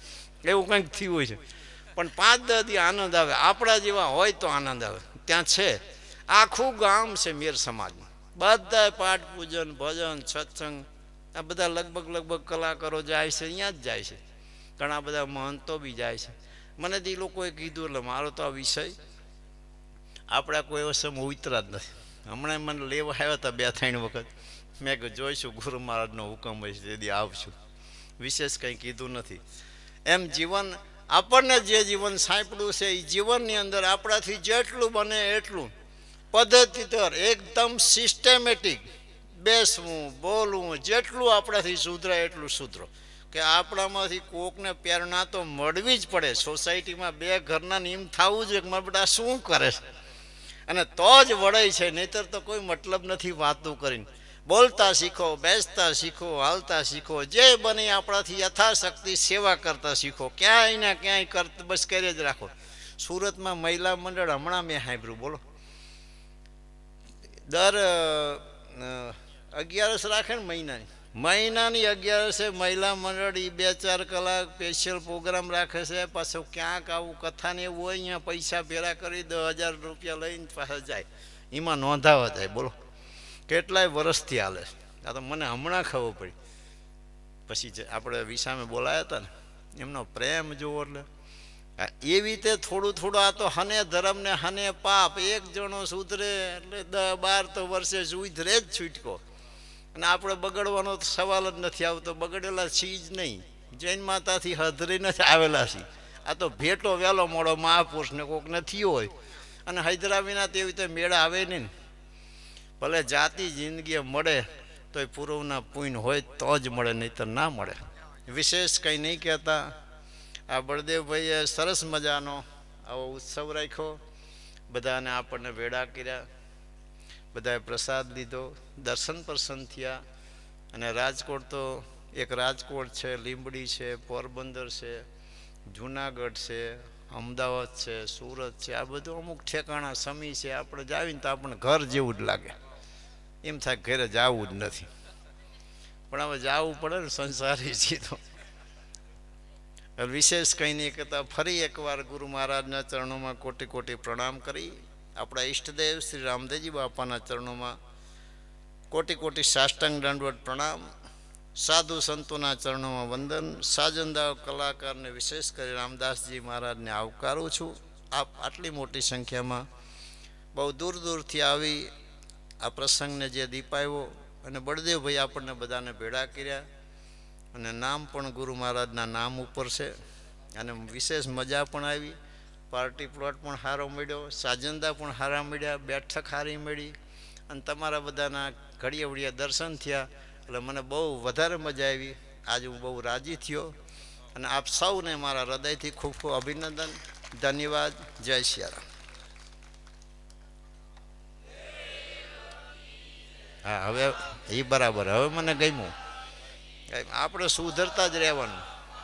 એવું કંઈક થયું હોય છે. પણ પાંચ દસથી આનંદ આવે, આપણા જેવા હોય તો આનંદ આવે. ત્યાં છે આખું ગામ છે મેર સમાજનું, બધા પાઠ પૂજન ભજન સત્સંગ આ બધા લગભગ લગભગ કલાકારો જાય છે, અહીંયા જ જાય છે, ઘણા બધા મહંતો બી જાય છે. મને તો એ લોકોએ કીધું એટલે મારો તો આ વિષય આપણા કોઈ વસ્તુમાં ઉતરા જ નથી. હમણાં મને લેવા આવ્યા હતા બે ત્રણ વખત, મેં કહ્યું જોઈશું ગુરુ મહારાજનો હુકમ હોય તેથી આવશું, વિશેષ કંઈ કીધું નથી. એમ જીવન આપણને જે જીવન સાંપડ્યું છે એ જીવનની અંદર આપણાથી જેટલું બને એટલું પદ્ધતિસર એકદમ સિસ્ટેમેટિક બેસવું બોલવું, જેટલું આપણાથી સુધરાય એટલું સુધરો. કે આપણામાંથી કોકને પ્રેરણા તો મળવી જ પડે. સોસાયટીમાં બે ઘરના નિયમ થવું જોઈએ કે મારા બેટા શું કરે છે, અને તો જ વળાય છે, નહીતર તો કોઈ મતલબ નથી વાતો કરીને. બોલતા શીખો, બેસતા શીખો, હાલતા શીખો, જે બને આપણાથી યથાશક્તિ સેવા કરતા શીખો. ક્યાંય ને ક્યાંય કરતા બસ કરી જ રાખો. સુરતમાં મહિલા મંડળ હમણાં મેં સાંભળ્યું, બોલો દર અગિયારસ રાખે ને મહિનાની મહિનાની અગિયારસે મહિલા મંડળ એ બે ચાર કલાક સ્પેશિયલ પ્રોગ્રામ રાખે છે. પાછું ક્યાંક આવું કથાને એવું હોય અહીંયા પૈસા ભેરા કરી દસ હજાર રૂપિયા લઈને પાછા જાય, એમાં નોંધાવા જાય. બોલો કેટલાય વર્ષથી હાલે છે. આ તો મને હમણાં ખબર પડી. પછી આપણે વિસામે બોલાયા હતા ને, એમનો પ્રેમ જોવો એટલે એવી રીતે થોડું થોડું. આ તો હને ધર્મ ને હને પાપ, એક જણો સુધરે એટલે દસ બાર તો વર્ષે સુધરે જ છૂટકો. અને આપણે બગડવાનો સવાલ જ નથી આવતો. બગડેલા છીએ જ નહીં, જૈન માતાથી હધરી નથી આવેલા છીએ. આ તો ભેટો વહેલો મોડો મહાપુરુષને કોઈક નથી હોય, અને હૈદરાબાદના તેવી રીતે મેળા આવે નહીં. ભલે જાતિ જિંદગી મળે તો એ પૂર્વના પુણ્ય હોય તો જ મળે, નહીં તો ના મળે. વિશેષ કંઈ નહીં કહેતા. આ બળદેવભાઈએ સરસ મજાનો આવો ઉત્સવ રાખ્યો, બધાને આપણને વેળા કર્યા, બધાએ પ્રસાદ લીધો, દર્શન પ્રસન્ન થયા. અને રાજકોટ તો એક રાજકોટ છે, લીંબડી છે, પોરબંદર છે, જુનાગઢ છે, અમદાવાદ છે, સુરત છે, આ બધું અમુક ઠેકાણા સમી છે. આપણે જાવીને તો આપણને ઘર જેવું જ લાગે, એમ થાય ઘરે જવું જ નથી. પણ હવે જવું પડે ને, સંસારી છીએ તો. વિશેષ કંઈ નહીં કહેતા ફરી એકવાર ગુરુ મહારાજના ચરણોમાં કોટી કોટી પ્રણામ કરી, આપણા ઈષ્ટદેવ શ્રી રામદેવજી બાપાના ચરણોમાં કોટી કોટી સાષ્ટાંગ દંડવત પ્રણામ, સાધુ સંતોના ચરણોમાં વંદન, સાજંદા કલાકારને વિશેષ કરી રામદાસજી મહારાજને આવકારું છું. આપ આટલી મોટી સંખ્યામાં બહુ દૂર દૂરથી આવી આ પ્રસંગને જે દીપાવ્યો, અને બળદેવભાઈ આપણને બધાને ભેળા કર્યા. અને નામ પણ ગુરુ મહારાજના નામ ઉપર છે, અને વિશેષ મજા પણ આવી. પાર્ટી પ્લોટ પણ સારો મળ્યો, સાજંદા પણ સારા મળ્યા, બેઠક સારી મળી, અને તમારા બધાના ઘડીએ વળીએ દર્શન થયા. એટલે મને બહુ વધારે મજા આવી. આજે હું બહુ રાજી થયો, અને આપ સૌને મારા હૃદયથી ખૂબ ખૂબ અભિનંદન, ધન્યવાદ. જય સિયારામ. હા, હવે એ બરાબર, હવે મને ગમ્યું. આપણે સુધરતા જ રહેવાનું.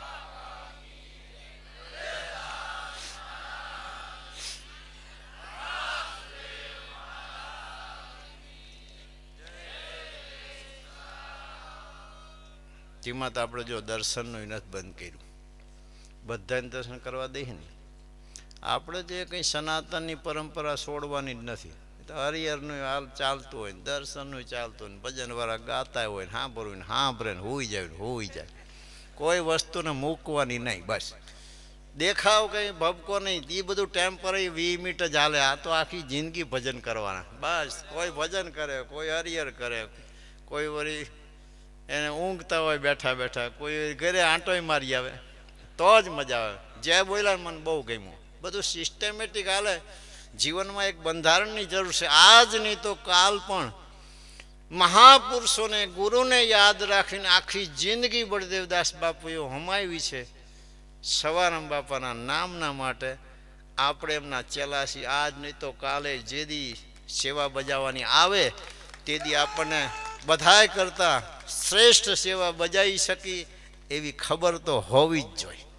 તેમાં તો આપણે જો દર્શનનું નથી બંધ કર્યું, બધાને દર્શન કરવા દઈએ ને. આપણે જે કંઈ સનાતનની પરંપરા છોડવાની જ નથી. હરિહરનું હાલ ચાલતું હોય ને, દર્શનનું ચાલતું હોય ને, ભજનવાળા ગાતા હોય ને, સાંભળવું ને સાંભળે ને હોઈ જાય હોઈ જાય. કોઈ વસ્તુને મૂકવાની નહીં. બસ દેખાવ કંઈ ભબકો નહીં, એ બધું ટેમ્પરરી વીસ મિનિટ જ હાલે. આ તો આખી જિંદગી ભજન કરવાના. બસ કોઈ ભજન કરે, કોઈ હરિહર કરે, કોઈ વળી એને ઊંઘતા હોય બેઠા બેઠા, કોઈ ઘરે આંટોય મારી આવે તો જ મજા આવે. જે બોલ્યા મને બહુ ગમ્યું. બધું સિસ્ટેમેટિક હાલે. જીવનમાં એક બંધારણની જરૂર છે. આજ નહીં તો કાલ પણ મહાપુરુષોને ગુરુને યાદ રાખીને આખી જિંદગી બળદેવદાસ બાપુએ હમાવી છે સવારામ બાપાના નામના માટે. આપણે એમના ચેલા છીએ. આજ નહીં તો કાલે જેદી સેવા બજાવવાની આવે તેદી આપણને બધાય કરતાં શ્રેષ્ઠ સેવા બજાવી શકી એવી ખબર તો હોવી જ જોઈએ.